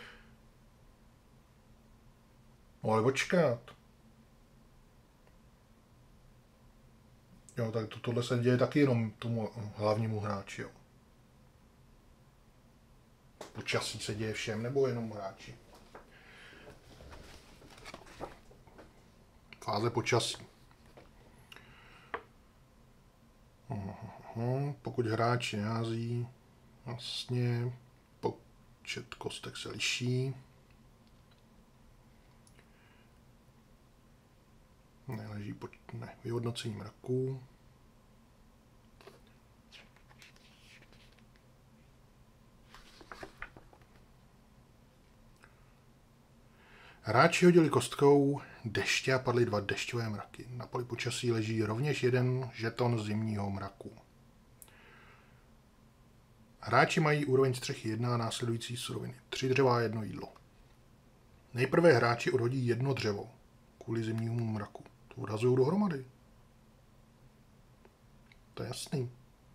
No ale počkat. Jo, tak tohle se děje taky jenom tomu hlavnímu hráči, jo. Počasí se děje všem, nebo jenom hráči? Fáze počasí. Pokud hráč nehází, vlastně Počet kostek se liší. Neleží vyhodnocení mraků. Hráči hodili kostkou deště a padly 2 dešťové mraky. Na poli počasí leží rovněž 1 žeton zimního mraku. Hráči mají úroveň střechy 1 a následující suroviny. 3 dřeva a 1 jídlo. Nejprve hráči odhodí 1 dřevo kvůli zimnímu mraku. To odhazují dohromady. To je jasný.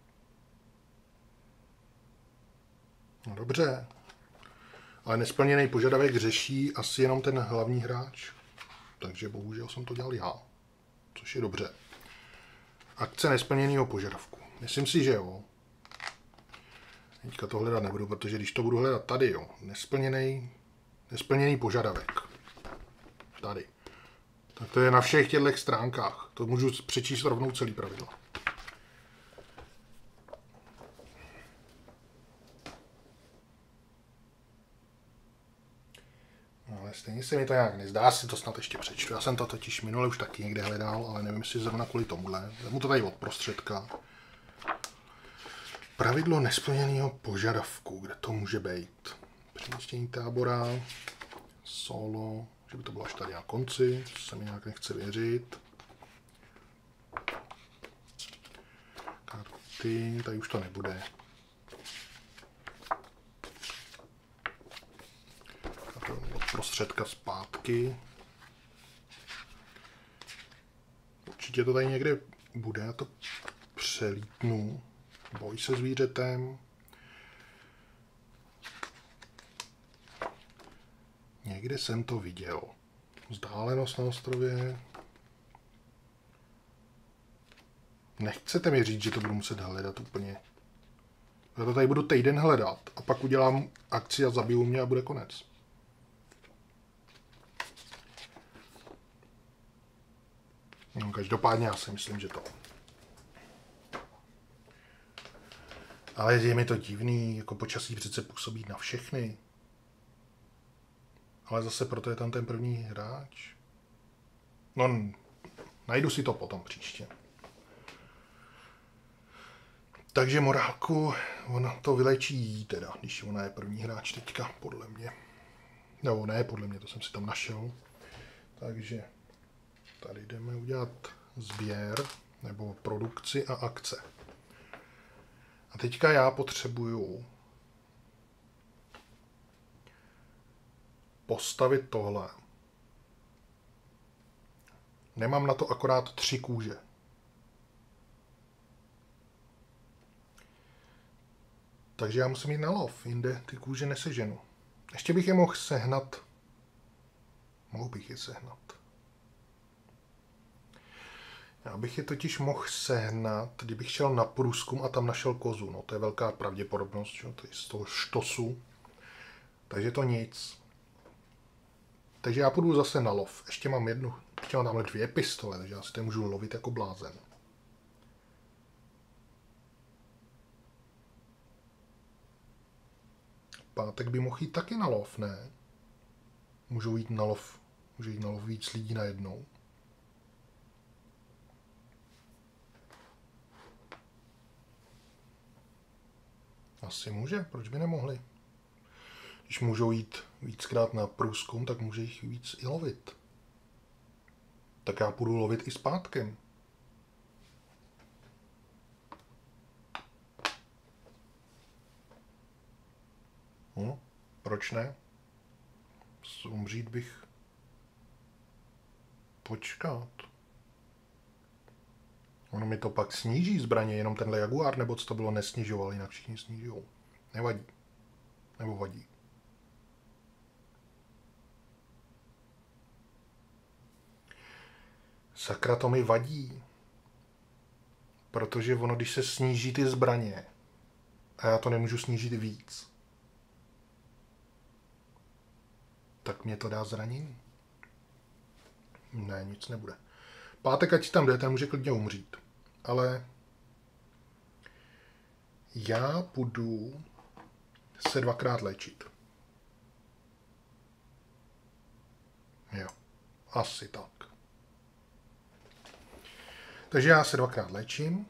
No dobře. Ale nesplněný požadavek řeší asi jenom ten hlavní hráč. Takže bohužel jsem to dělal já. Což je dobře. Akce nesplněného požadavku. Myslím si, že jo. Teďka to hledat nebudu, protože když to budu hledat tady, jo. Nesplněný požadavek. Tady. Tak to je na všech těchto stránkách. To můžu přečíst rovnou celý pravidlo. No, ale stejně se mi to nějak nezdá, si to snad ještě přečtu. Já jsem to totiž minule už taky někde hledal, ale nevím, jestli zrovna kvůli tomuhle. Vezmu to tady od prostředka. Pravidlo nesplněného požadavku, kde to může být? Přemístění tábora, solo, že by to bylo až tady na konci, co se mi nějak nechce věřit. Karty, tady už to nebude. Od prostředka zpátky. Určitě to tady někde bude, já to přelítnu. Boj se zvířetem. Někde jsem to viděl. Vzdálenost na ostrově. Nechcete mi říct, že to budu muset hledat úplně. Já to tady budu týden hledat a pak udělám akci a zabiju mě a bude konec. No, každopádně já si myslím, že to. Ale je mi to divný, jako počasí přece působí na všechny. Ale zase proto je tam ten první hráč. No, najdu si to potom příště. Takže morálku, ona to vylečí jí teda, když ona je první hráč teďka, podle mě. Nebo ne, podle mě, to jsem si tam našel. Takže tady jdeme udělat sběr, nebo produkci a akce. A teďka já potřebuju postavit tohle. Nemám na to akorát 3 kůže. Takže já musím jít na lov, jinde ty kůže neseženu. Ještě bych je mohl sehnat. Mohl bych je sehnat. Já bych je totiž mohl sehnat, kdybych šel na průzkum a tam našel kozu. No to je velká pravděpodobnost, že? To je z toho štosu. Takže to nic. Takže já půjdu zase na lov. Ještě mám tamhle 2 pistole, takže já si to můžu lovit jako blázen. Pátek by mohl jít taky na lov, ne? Můžu jít na lov víc lidí najednou. Asi může, proč by nemohli? Když můžou jít víckrát na průzkum, tak může jich víc i lovit. Tak já půjdu lovit i zpátkem. Proč ne? Umřít bych... Počkat. Ono mi to pak sníží zbraně, jenom tenhle jaguár, nebo co to bylo, nesnižoval, jinak všichni snižujou. Nevadí. Nebo vadí. Sakra, to mi vadí. Protože ono, když se sníží ty zbraně, a já to nemůžu snížit víc, tak mě to dá zranění. Ne, nic nebude. Pátek, ať tam jde, ten může klidně umřít. Ale já budu se 2krát léčit. Jo, asi tak. Takže já se 2krát léčím.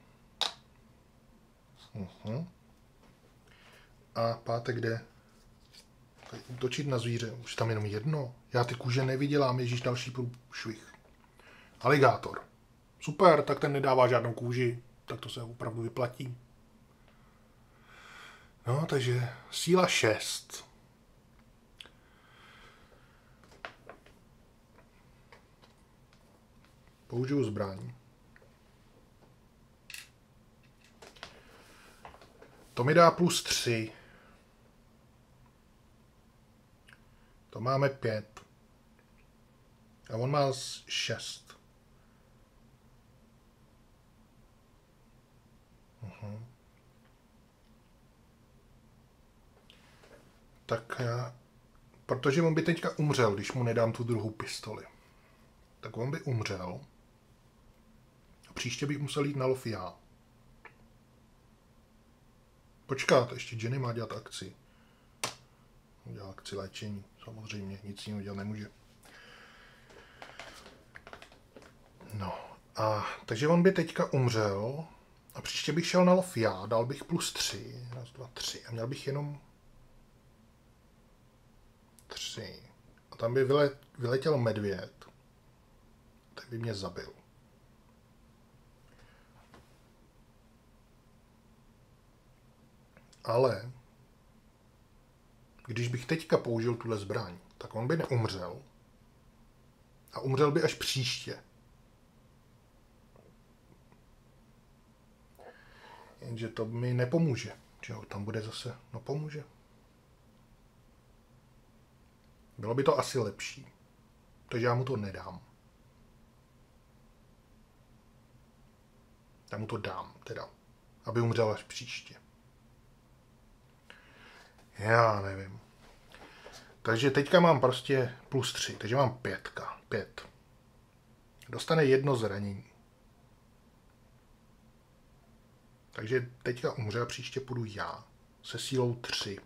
A pátek jde útočit na zvíře. Už tam jenom jedno. Já ty kůže nevydělám, ježíš, další průšvih. Aligátor. Super, tak ten nedává žádnou kůži. Tak to se opravdu vyplatí. No, takže síla 6. Použiju zbraň. To mi dá +3. To máme 5. A on má 6. Tak protože on by teďka umřel, když mu nedám tu druhou pistoli. Tak on by umřel. A příště bych musel jít na lov já. Počkat, ještě Jenny má dělat akci. Dělá akci léčení, samozřejmě, nic jiného dělat nemůže. No, a takže on by teďka umřel a příště bych šel na lov já, dal bych +3, 1, 2, 3 a měl bych jenom 3. A tam by vyletěl medvěd, tak by mě zabil. Ale když bych teďka použil tuhle zbraň, tak on by neumřel. A umřel by až příště. Jenže to mi nepomůže. Čeho tam bude zase? No pomůže. Bylo by to asi lepší. Takže já mu to nedám. Já mu to dám, teda. Aby umřel až příště. Já nevím. Takže teďka mám prostě +3, takže mám 5. Dostane 1 zranění. Takže teďka umře a příště půjdu já. Se sílou 3.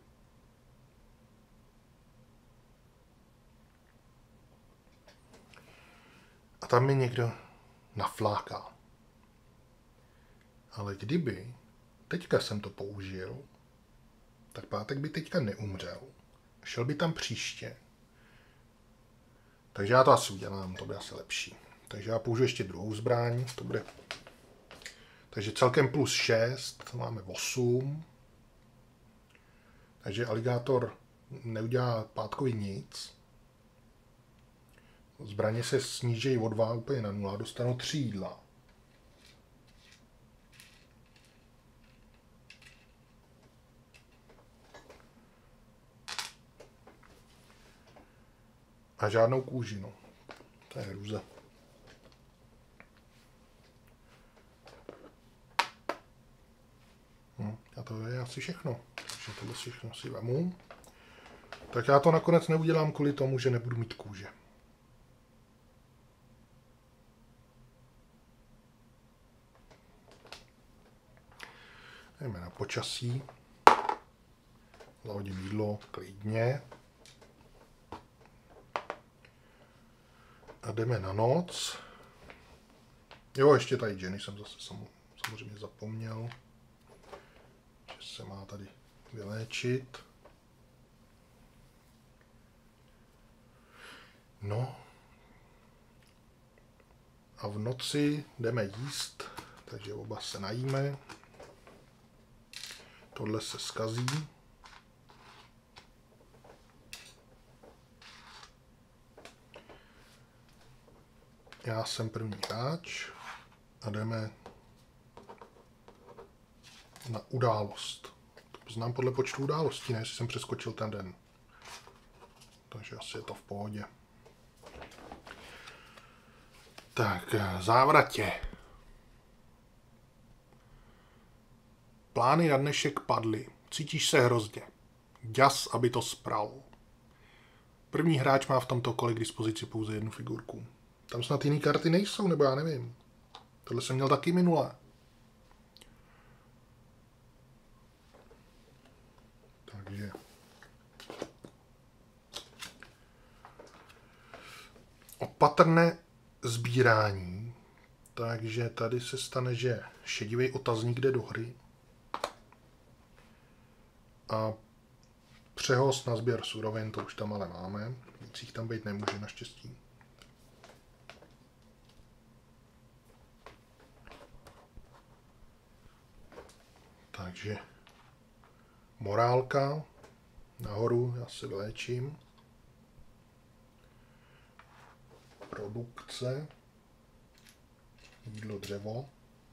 A tam mi někdo nafláká. Ale kdyby teďka jsem to použil, tak pátek by teďka neumřel. Šel by tam příště. Takže já to asi udělám, to bude asi lepší. Takže já použiju ještě druhou zbraň, to bude. Takže celkem +6, to máme 8. Takže aligátor neudělá pátkovi nic. Zbraně se sníží o 2 úplně na 0, dostanou 3 jídla. A žádnou kůži, no. To je hrůza. A to je asi všechno. Takže tohle všechno si vemu. Tak já to nakonec neudělám kvůli tomu, že nebudu mít kůže. Jdeme na počasí. Zahodím jídlo klidně. A jdeme na noc. Jo, ještě tady Jenny jsem zase samozřejmě zapomněl, že se má tady vyléčit. No. A v noci jdeme jíst, takže oba se najíme. Tohle se zkazí. Já jsem první hráč a jdeme na událost. To poznám podle počtu událostí, ne, jestli jsem přeskočil ten den. Takže asi je to v pohodě. Tak, závratě. Plány na dnešek padly. Cítíš se hrozně. Ďas, aby to spral. První hráč má v tomto kole k dispozici pouze 1 figurku. Tam snad jiný karty nejsou, nebo já nevím. Tohle jsem měl taky minule. Takže. opatrné sbírání. Takže tady se stane, že šedivý otazník jde do hry. A přehoz na sběr surovin, to už tam ale máme. Víc jich tam být nemůže, naštěstí. Takže morálka nahoru, já se vyléčím. Produkce. Jídlo, dřevo.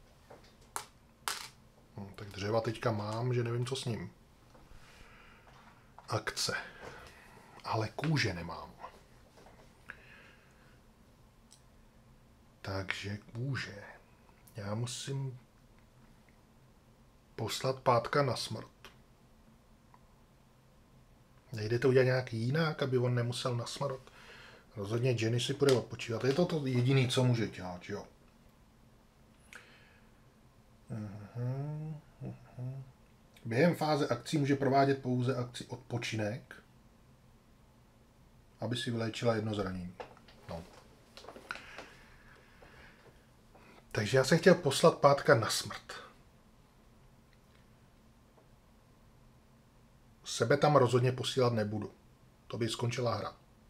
Tak dřeva teďka mám, že nevím, co s ním. Akce. Ale kůže nemám. Takže kůže. Já musím poslat pátka na smrt. Nejde to udělat nějak jinak, aby on nemusel na smrt. Rozhodně Jenny si půjde odpočívat. Je to jediné, co může dělat, jo. Během fáze akcí může provádět pouze akci odpočinek, aby si vyléčila jedno zranění. No. Takže já jsem chtěl poslat pátka na smrt. Sebe tam rozhodně posílat nebudu. To by skončila hra.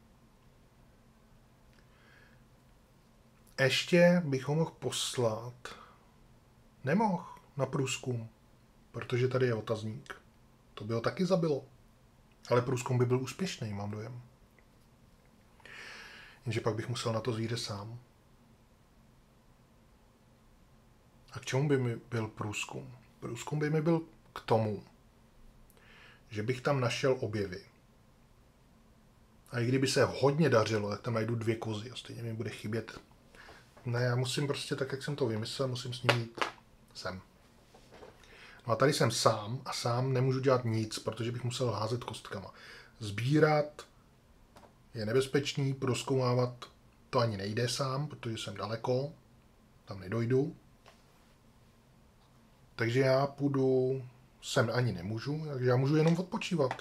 Ještě bych ho mohl poslat. Nemohl na průzkum, protože tady je otazník. To by ho taky zabilo. Ale průzkum by byl úspěšný, mám dojem. Jenže pak bych musel na to zvíře sám. A k čemu by mi byl průzkum? Průzkum by mi byl k tomu, že bych tam našel objevy. A i kdyby se hodně dařilo, tak tam najdu 2 kozy a stejně mi bude chybět. Ne, já musím prostě tak, jak jsem to vymyslel, musím s ním jít sem. No a tady jsem sám a sám nemůžu dělat nic, protože bych musel házet kostkama. Sbírat je nebezpečný, prozkoumávat to ani nejde sám, protože jsem daleko, tam nedojdu. Takže já půjdu, sem ani nemůžu, takže já můžu jenom odpočívat.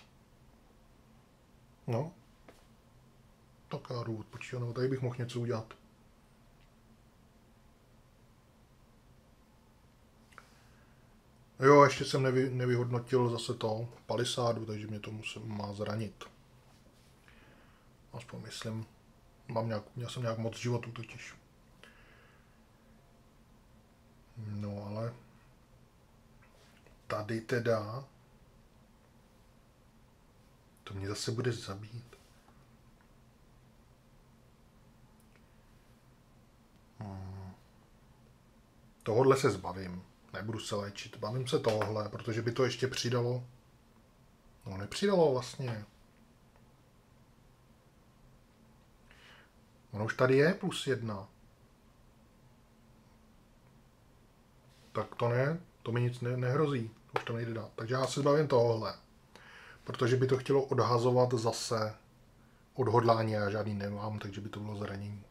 No. Tak já jdu odpočívat, nebo tady bych mohl něco udělat. Jo, ještě jsem nevyhodnotil zase to palisádu, takže mě to má zranit. Aspoň myslím, měl jsem nějak moc životů totiž. No ale tady teda to mě zase bude zabít. Tohodle se zbavím. Nebudu se léčit. Bavím se tohle, protože by to ještě přidalo. No, nepřidalo vlastně. Ono už tady je +1. Tak to ne, to mi nic nehrozí. Už to nejde dát. Takže já se zbavím tohle. Protože by to chtělo odhazovat zase odhodlání. Já žádný nemám, takže by to bylo zranění.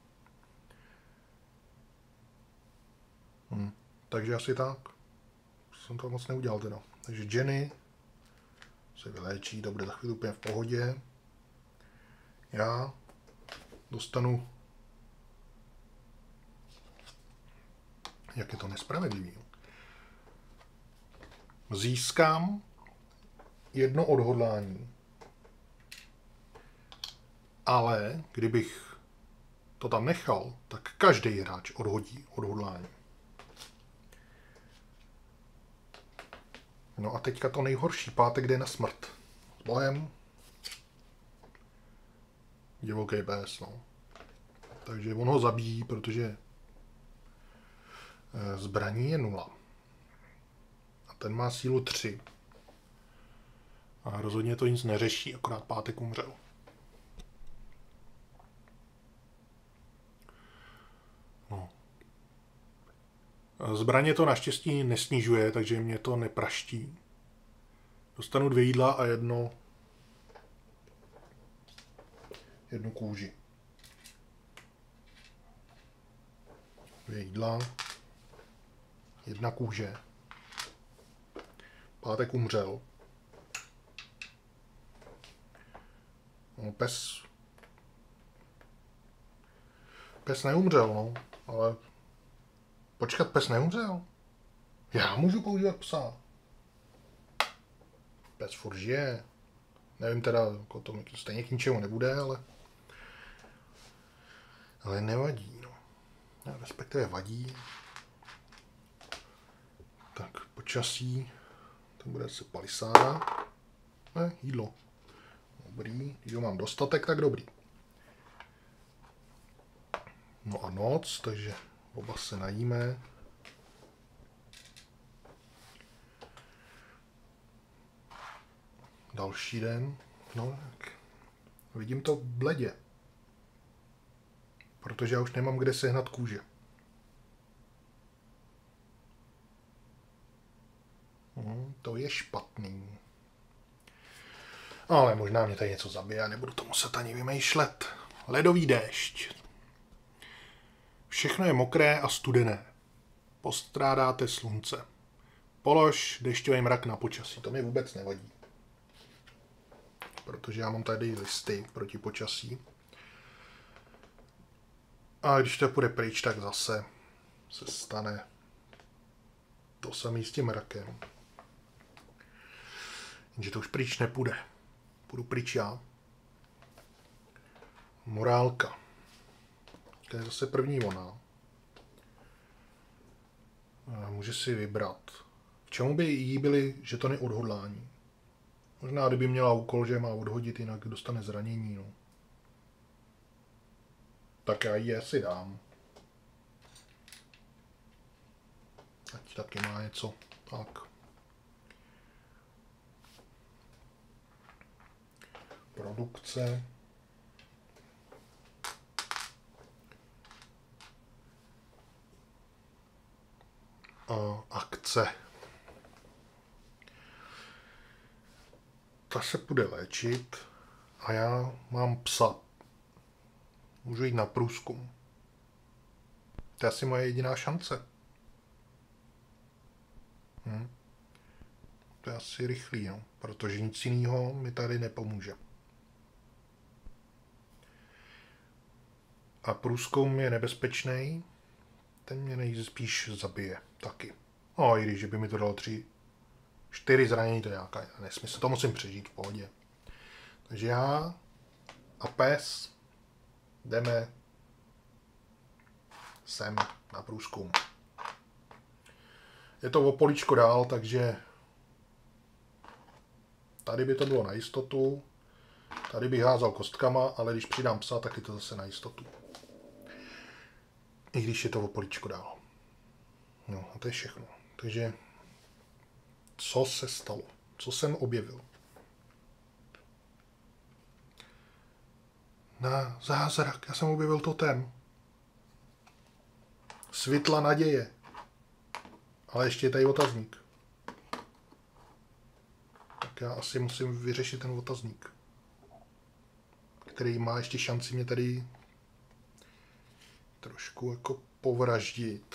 Takže asi tak. Jsem to moc neudělal teda. Takže Jenny se vyléčí, to bude za chvíli úplně v pohodě. Já dostanu, jak je to nespravedlivý. Získám 1 odhodlání. Ale kdybych to tam nechal, tak každý hráč odhodí odhodlání. No a teďka to nejhorší, pátek jde na smrt. S bohem. Divoký pes, no. Takže on ho zabíjí, protože zbraní je 0. A ten má sílu 3. A rozhodně to nic neřeší, akorát pátek umřel. No. Zbraně to naštěstí nesnižuje, takže mě to nepraští. Dostanu 2 jídla a jednu kůži. 2 jídla, 1 kůže. Pátek umřel. No, pes Pes neumřel, no. Ale počkat, pes neumřel. Já můžu používat psa. Pes furt žije. Nevím teda, jako to stejně k ničemu nebude, ale nevadí, no. Respektive vadí. Tak, počasí. To bude asi palisáda. Jídlo. Dobrý. Jídlo mám dostatek, tak dobrý. No a noc, takže oba se najíme. Další den. No tak. Vidím to bledě. Protože já už nemám kde sehnat kůže. To je špatný. Ale možná mě tady něco zabije a nebudu to muset ani vymýšlet. Ledový déšť. Všechno je mokré a studené. Postrádáte slunce. Polož dešťový mrak na počasí. To mi vůbec nevadí. Protože já mám tady listy proti počasí. A když to půjde pryč, tak zase se stane to samé s tím mrakem. Jenže to už pryč nepůjde. Půjdu pryč já. Morálka. To je zase první ona. Může si vybrat. K čemu by jí byly žetony odhodlání? Možná, kdyby měla úkol, že má odhodit, jinak dostane zranění. No. Tak já ji asi dám. Ať taky má něco. Tak. Produkce. Akce. Ta se bude léčit a já mám psa. Můžu jít na průzkum. To je asi moje jediná šance. To je asi rychlý, no, protože nic jiného mi tady nepomůže. A průzkum je nebezpečný. Ten mě nejspíš zabije taky. No, i když by mi to dalo 4 zranění, to je nějaká nesmysl. To musím přežít v pohodě. Takže já a pes jdeme sem na průzkum. Je to o políčko dál, takže tady by to bylo na jistotu. Tady bych házal kostkama, ale když přidám psa, tak je to zase na jistotu. I když je to o políčko dál. No a to je všechno. Takže co se stalo? Co jsem objevil? Na zázrak. Já jsem objevil totem. Světla naděje. Ale ještě je tady otazník. Tak já asi musím vyřešit ten otazník. Který má ještě šanci mě tady trošku jako povraždit.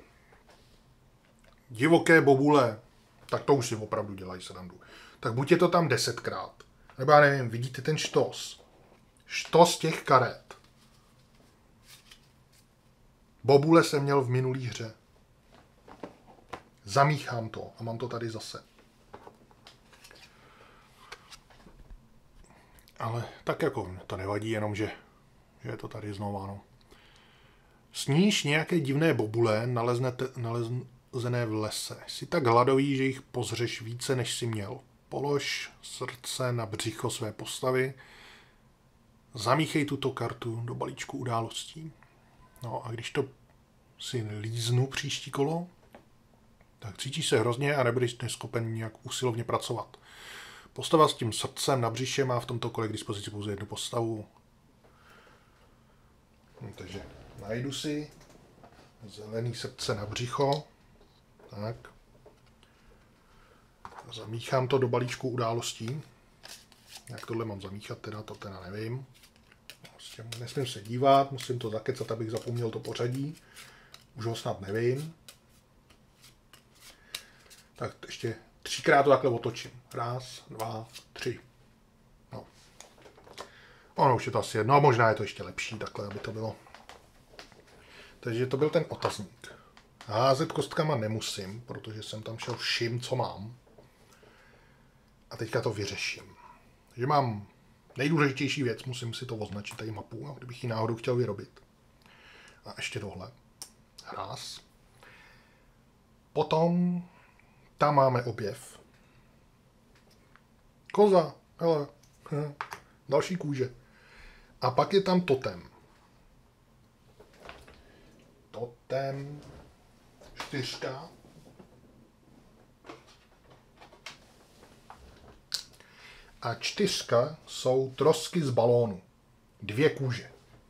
Divoké bobule. Tak to už si opravdu dělají srandu. Tak buď je to tam 10krát. Nebo já nevím, vidíte ten štos. Štos těch karet. Bobule jsem měl v minulý hře. Zamíchám to a mám to tady zase. Ale tak jako to nevadí, jenom že je to tady znova, no. Sníž nějaké divné bobule nalezené v lese. Jsi tak hladový, že jich pozřeš více, než jsi měl. Polož srdce na břicho své postavy. Zamíchej tuto kartu do balíčku událostí. No a když to si líznu příští kolo, tak cítíš se hrozně a nebudeš neschopen nějak usilovně pracovat. Postava s tím srdcem na břiše má v tomto kole k dispozici pouze jednu postavu. Takže najdu si zelený srdce na břicho. Tak. Zamíchám to do balíčku událostí. Jak tohle mám zamíchat, to teda nevím. Prostě nesmím se dívat, musím to zakecat, abych zapomněl to pořadí. Už ho snad nevím. Tak ještě 3krát to takhle otočím. 1, 2, 3. No. Ono už je to asi jedno, a možná je to ještě lepší takhle, aby to bylo. Takže to byl ten otazník. Házet kostkama nemusím, protože jsem tam šel všim, co mám. A teďka to vyřeším. Takže mám nejdůležitější věc, musím si to označit tady mapu, kdybych ji náhodou chtěl vyrobit. A ještě tohle. Hráz. Potom tam máme objev. Koza, hele, další kůže. A pak je tam totem. Totem 4. A 4 jsou trosky z balónu. 2 kůže.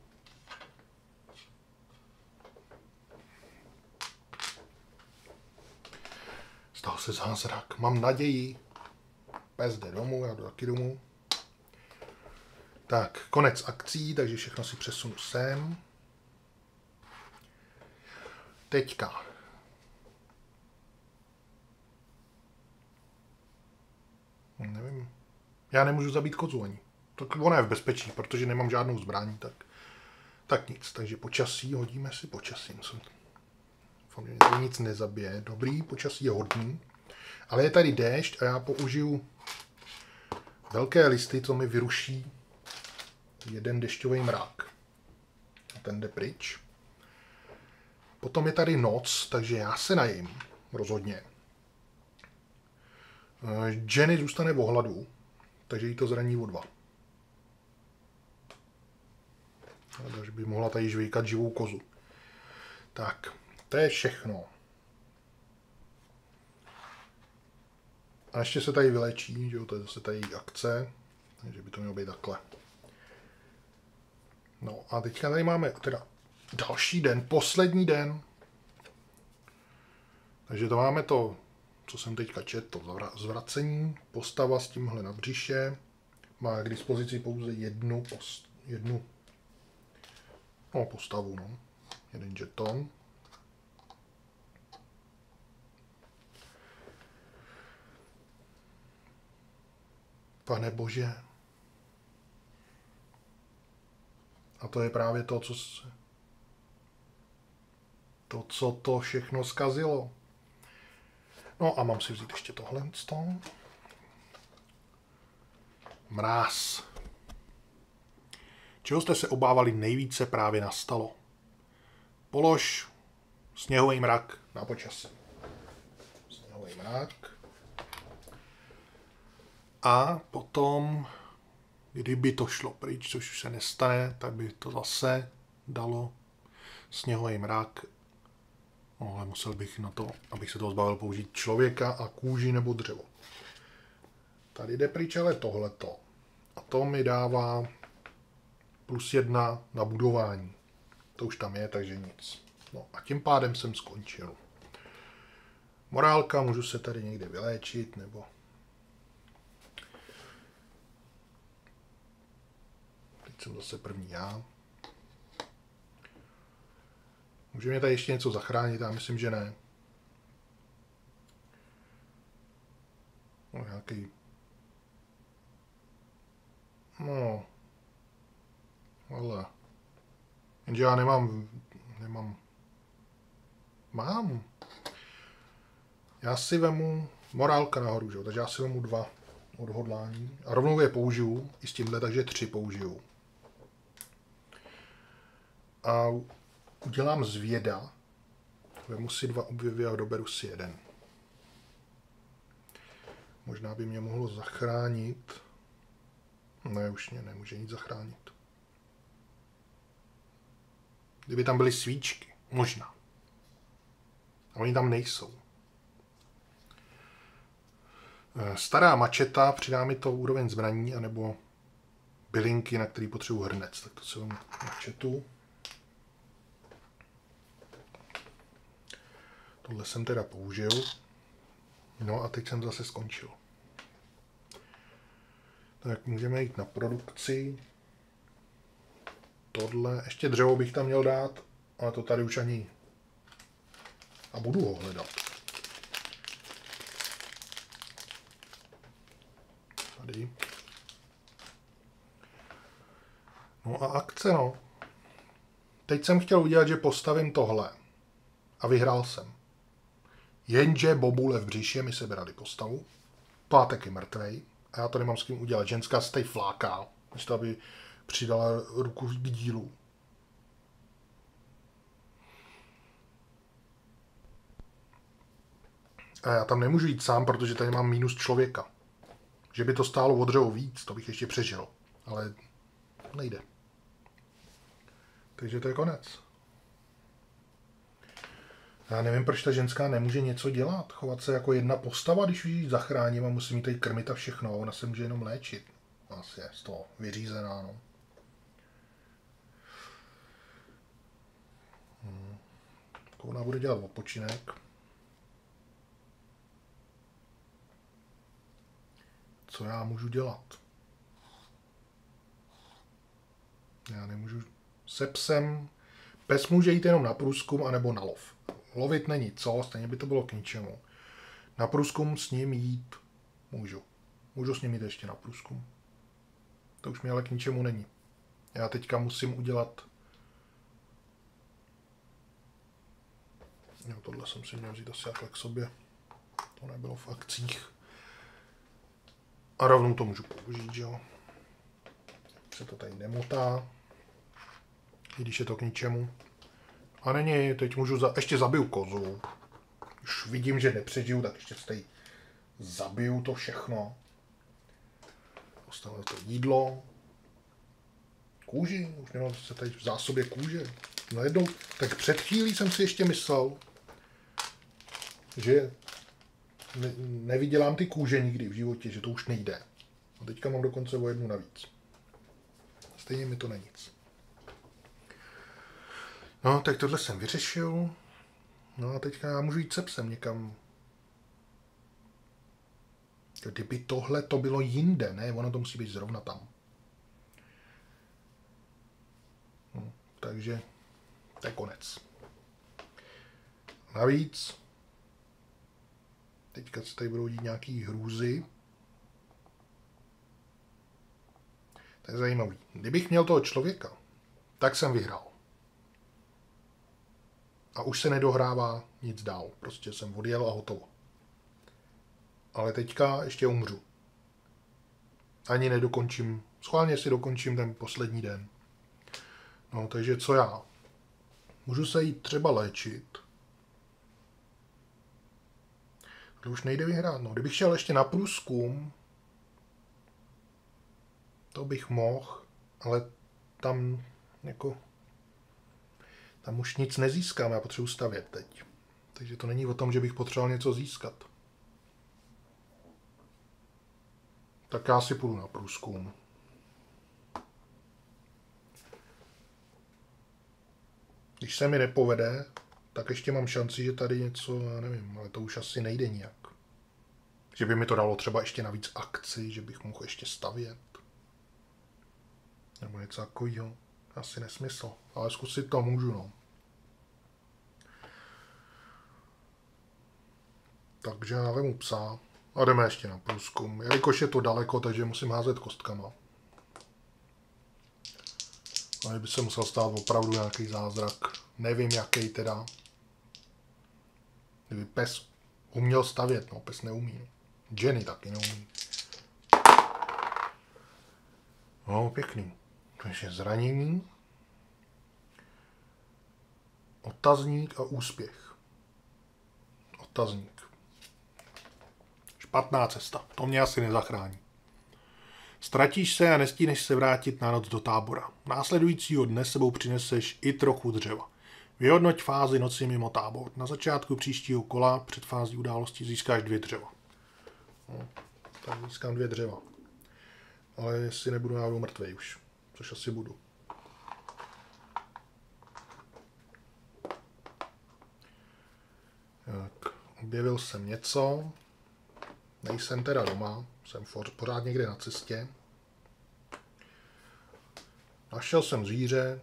Stal se zázrak. Mám naději. Pes jde domů, já jdu taky domů. Tak, konec akcí, takže všechno si přesunu sem. Teďka. Nevím. Já nemůžu zabít kozu ani. Tak ona je v bezpečí, protože nemám žádnou zbraň, tak nic. Takže počasí, hodíme si počasí. To nic nezabije. Dobrý, počasí je hodný. Ale je tady déšť a já použiju velké listy, co mi vyruší jeden dešťový mrak. A ten jde pryč. Potom je tady noc, takže já se najím. Rozhodně. Jenny zůstane v ohladu, takže jí to zraní o 2. Takže by mohla tady žvejkat živou kozu. Tak, to je všechno. A ještě se tady vylečí, že jo, to je zase tady akce, takže by to mělo být takhle. No a teďka tady máme teda další den, poslední den. Takže to máme to, co jsem teďka četl, to zvracení, postava s tímhle na břiše, má k dispozici pouze jednu postavu, no. Jeden žeton. Pane bože. A to je právě to, co to všechno zkazilo. No a mám si vzít ještě tohle. Mráz. Čeho jste se obávali nejvíce, právě nastalo. Polož sněhový mrak na počasí. Sněhový mrak. A potom, kdyby to šlo pryč, což už se nestane, tak by to zase dalo sněhový mrak. No, ale musel bych na to, abych se toho zbavil, použít člověka a kůži nebo dřevo. Tady jde pryč ale tohleto. A to mi dává +1 na budování. To už tam je, takže nic. No a tím pádem jsem skončil. Morálka, můžu se tady někde vyléčit, nebo... Teď jsem zase první já. Může mě tady ještě něco zachránit? Já myslím, že ne. No, nějaký... No... Ale... Jenže já nemám... Mám. Já si vemu morálka nahoru, že? Takže já si vemu 2 odhodlání. A rovnou je použiju, i s tímhle, takže 3 použiju. A udělám zvěda. Vemu si 2 oběvy a doberu si 1. Možná by mě mohlo zachránit. Ne, už mě nemůže nic zachránit. Kdyby tam byly svíčky. Možná. A oni tam nejsou. Stará mačeta, přidá mi to úroveň zbraní, anebo bylinky, na který potřebuji hrnec. Tak to si vemu mačetu. Tohle jsem teda použil. No a teď jsem zase skončil. Tak můžeme jít na produkci. Tohle, ještě dřevo bych tam měl dát, ale to tady už ani... A budu ho hledat. Tady. No a akce, no. Teď jsem chtěl udělat, že postavím tohle. A vyhrál jsem. Jenže bobule v břiše mi sebrali postavu. Pátek je mrtvej. A já to nemám s kým udělat. Ženská se tady fláká. Místo, aby přidala ruku k dílu. A já tam nemůžu jít sám, protože tady mám minus člověka. Že by to stálo o dřevo víc, to bych ještě přežil. Ale nejde. Takže to je konec. Já nevím, proč ta ženská nemůže něco dělat. Chovat se jako jedna postava, když ji zachráním a musím jí tady krmit a všechno. Ona se může jenom léčit. Asi je z toho vyřízená, no. Ona bude dělat odpočinek. Co já můžu dělat? Já nemůžu... Se psem... Pes může jít jenom na průzkum anebo na lov. Lovit není co, stejně by to bylo k ničemu. Na průzkum s ním jít můžu. Můžu s ním jít ještě na průzkum. To už mi ale k ničemu není. Já teďka musím udělat... Jo, tohle jsem si měl vzít asi takhle k sobě. To nebylo v akcích. A rovnou to můžu použít, že jo. Se to tady nemotá. I když je to k ničemu. A není, teď můžu ještě zabiju kozu. Už vidím, že nepřežiju, tak ještě tady zabiju to všechno. Postavil to jídlo. Kůži, už nemám se tady v zásobě kůže. Najednou, tak před chvílí jsem si ještě myslel, že nevydělám ty kůže nikdy v životě, že to už nejde. A teďka mám dokonce o jednu navíc. Stejně mi to není nic. No, tak tohle jsem vyřešil. No a teďka já můžu jít se psem někam. Kdyby tohle to bylo jinde, ne? Ono to musí být zrovna tam. No, takže to je konec. Navíc teďka se tady budou dít nějaký hrůzy. To je zajímavý. Kdybych měl toho člověka, tak jsem vyhrál. A už se nedohrává nic dál. Prostě jsem odjel a hotovo. Ale teďka ještě umřu. Ani nedokončím. Schválně si dokončím ten poslední den. No, takže co já? Můžu se jít třeba léčit. To už nejde vyhrát. No, kdybych šel ještě na průzkum, to bych mohl, ale tam jako... Tam už nic nezískám, já potřebuji stavět teď. Takže to není o tom, že bych potřeboval něco získat. Tak já si půjdu na průzkum. Když se mi nepovede, tak ještě mám šanci, že tady něco, já nevím, ale to už asi nejde nijak. Že by mi to dalo třeba ještě navíc akci, že bych mohl ještě stavět. Nebo něco takového. Asi nesmysl, ale zkusit to můžu, no. Takže já vemu psa a jdeme ještě na průzkum. Jelikož je to daleko, takže musím házet kostkama. Ale by se musel stát opravdu nějaký zázrak. Nevím, jaký teda. Kdyby pes uměl stavět, no, pes neumí. Jenny taky neumí. No, pěkný. Takže zranění. Otazník a úspěch. Otazník. Špatná cesta. To mě asi nezachrání. Ztratíš se a nestíneš se vrátit na noc do tábora. Následujícího dne sebou přineseš i trochu dřeva. Vyhodnoť fázi noci mimo tábor. Na začátku příštího kola před fází události získáš 2 dřeva. No, tak získám 2 dřeva. Ale jestli nebudu náhodou mrtvej už. Což asi budu. Tak, objevil jsem něco. Nejsem teda doma. Jsem pořád někde na cestě. Našel jsem zvíře.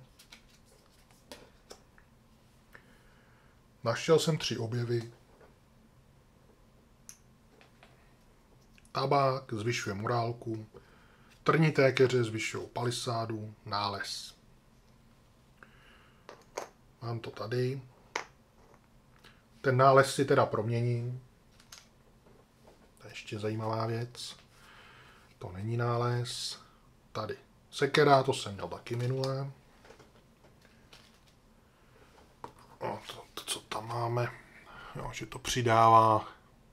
Našel jsem 3 objevy. Tabák zvyšuje morálku. Trnité keře zvyšují palisádu. Nález. Mám to tady. Ten nález si teda proměním. To je ještě zajímavá věc. To není nález. Tady. Sekera, to jsem měl taky minulé. To, co tam máme, jo, že to přidává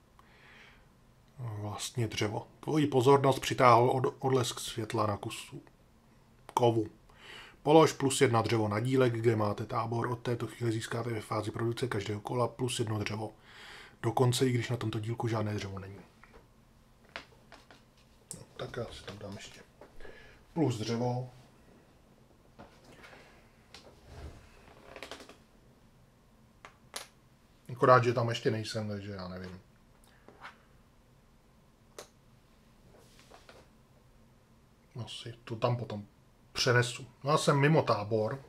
vlastně dřevo. Tvoji pozornost přitáhl odlesk světla na kusu kovu. Polož +1 dřevo na dílek, kde máte tábor. Od této chvíle získáte ve fázi produkce každého kola +1 dřevo. Dokonce, i když na tomto dílku žádné dřevo není. No, tak já si tam dám ještě plus dřevo. Akorát, že tam ještě nejsem, takže já nevím. Asi to tam potom přenesu. No já jsem mimo tábor.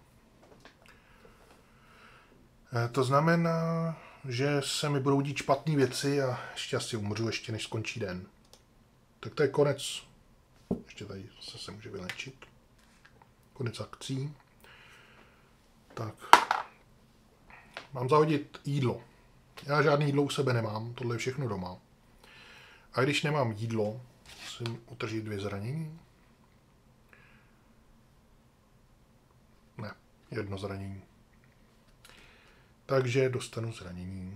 To znamená, že se mi budou dít špatné věci a ještě asi umřu, ještě než skončí den. Tak to je konec. Ještě tady se může vylečit. Konec akcí. Tak. Mám zahodit jídlo. Já žádné jídlo u sebe nemám, tohle je všechno doma. A když nemám jídlo, musím utržit 2 zranění. Ne, 1 zranění. Takže dostanu zranění.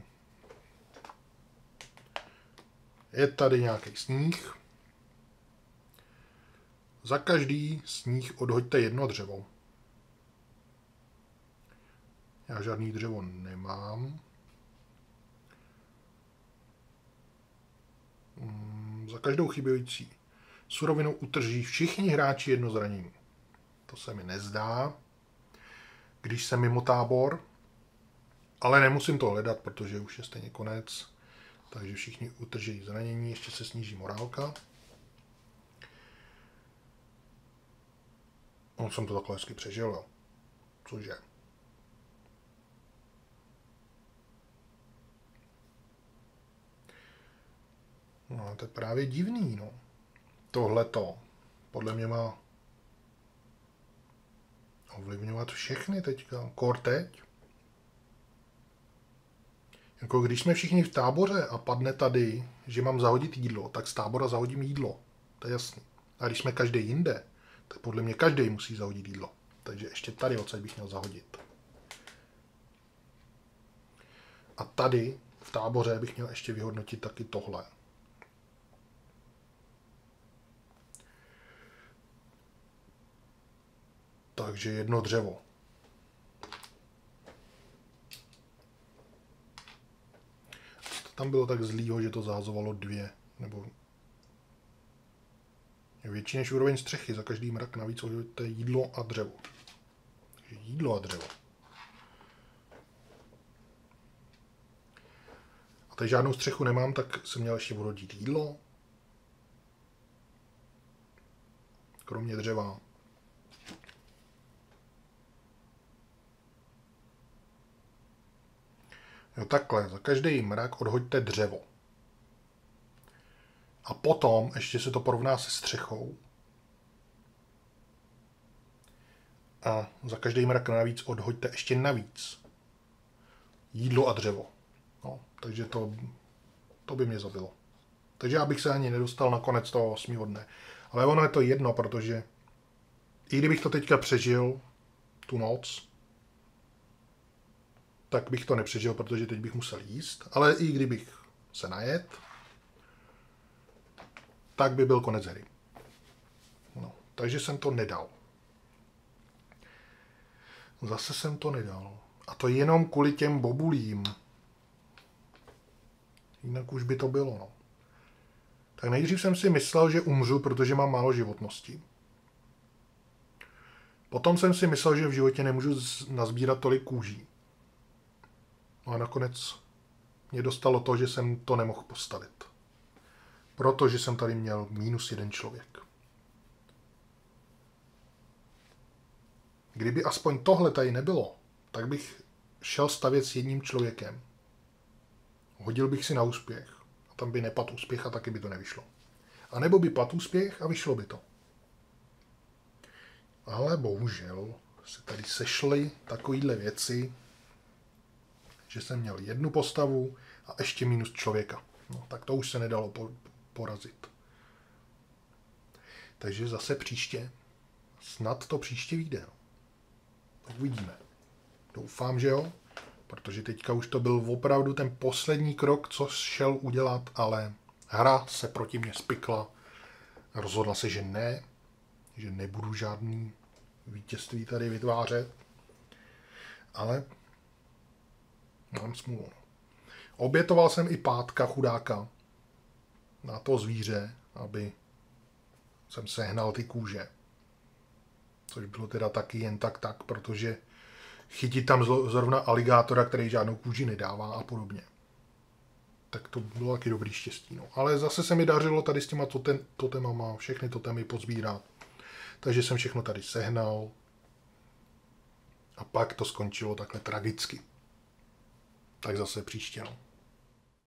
Je tady nějaký sníh. Za každý sníh odhoďte 1 dřevo. Já žádný dřevo nemám. Za každou chybějící surovinu utrží všichni hráči 1 zranění. To se mi nezdá, když jsem mimo tábor. Ale nemusím to hledat, protože už je stejně konec. Takže všichni utrží zranění, ještě se sníží morálka. On jsem to takhle hezky přežil, jo. Cože? No, to je právě divný, no. Tohleto podle mě má ovlivňovat všechny teďka. Kor teď. Jako když jsme všichni v táboře a padne tady, že mám zahodit jídlo, tak z tábora zahodím jídlo. To je jasný. A když jsme každý jinde, tak podle mě každý musí zahodit jídlo. Takže ještě tady odsaď bych měl zahodit. A tady v táboře bych měl ještě vyhodnotit taky tohle. Takže 1 dřevo. Tam bylo tak zlýho, že to zahazovalo 2, nebo větší než úroveň střechy. Za každý mrak navíc odhoďte jídlo a dřevo. Takže jídlo a dřevo. A tady žádnou střechu nemám, tak jsem měl ještě odhodit jídlo. Kromě dřeva. Jo, takhle, za každý mrak odhoďte dřevo. A potom ještě se to porovná se střechou. A za každý mrak navíc odhoďte ještě navíc jídlo a dřevo. No, takže to by mě zabilo. Takže já bych se ani nedostal na konec toho 8. dne. Ale ono je to jedno, protože i kdybych to teďka přežil, tu noc, tak bych to nepřežil, protože teď bych musel jíst. Ale i kdybych se najet, tak by byl konec hry. No, takže jsem to nedal. Zase jsem to nedal. A to jenom kvůli těm bobulím. Jinak už by to bylo, no. Tak nejdřív jsem si myslel, že umřu, protože mám málo životnosti. Potom jsem si myslel, že v životě nemůžu nazbírat tolik kůží. No a nakonec mě dostalo to, že jsem to nemohl postavit. Protože jsem tady měl -1 člověk. Kdyby aspoň tohle tady nebylo, tak bych šel stavět s 1 člověkem. Hodil bych si na úspěch. A tam by nepadl úspěch a taky by to nevyšlo. A nebo by padl úspěch a vyšlo by to. Ale bohužel se tady sešly takovýhle věci, že jsem měl jednu postavu a ještě minus člověka. No, tak to už se nedalo porazit. Takže zase příště, snad to příště vyjde. No. Uvidíme. Doufám, že jo, protože teďka už to byl opravdu ten poslední krok, co šel udělat, ale hra se proti mně spikla. Rozhodla se, že ne, že nebudu žádný vítězství tady vytvářet, ale mám smůlu. Obětoval jsem i pátka chudáka na to zvíře, aby jsem sehnal ty kůže. Což bylo teda taky jen tak, protože chytit tam zrovna aligátora, který žádnou kůži nedává a podobně. Tak to bylo taky dobrý štěstí. No. Ale zase se mi dařilo tady s těma totemama všechny totemy pozbírat. Takže jsem všechno tady sehnal. A pak to skončilo takhle tragicky. Tak zase příště. No.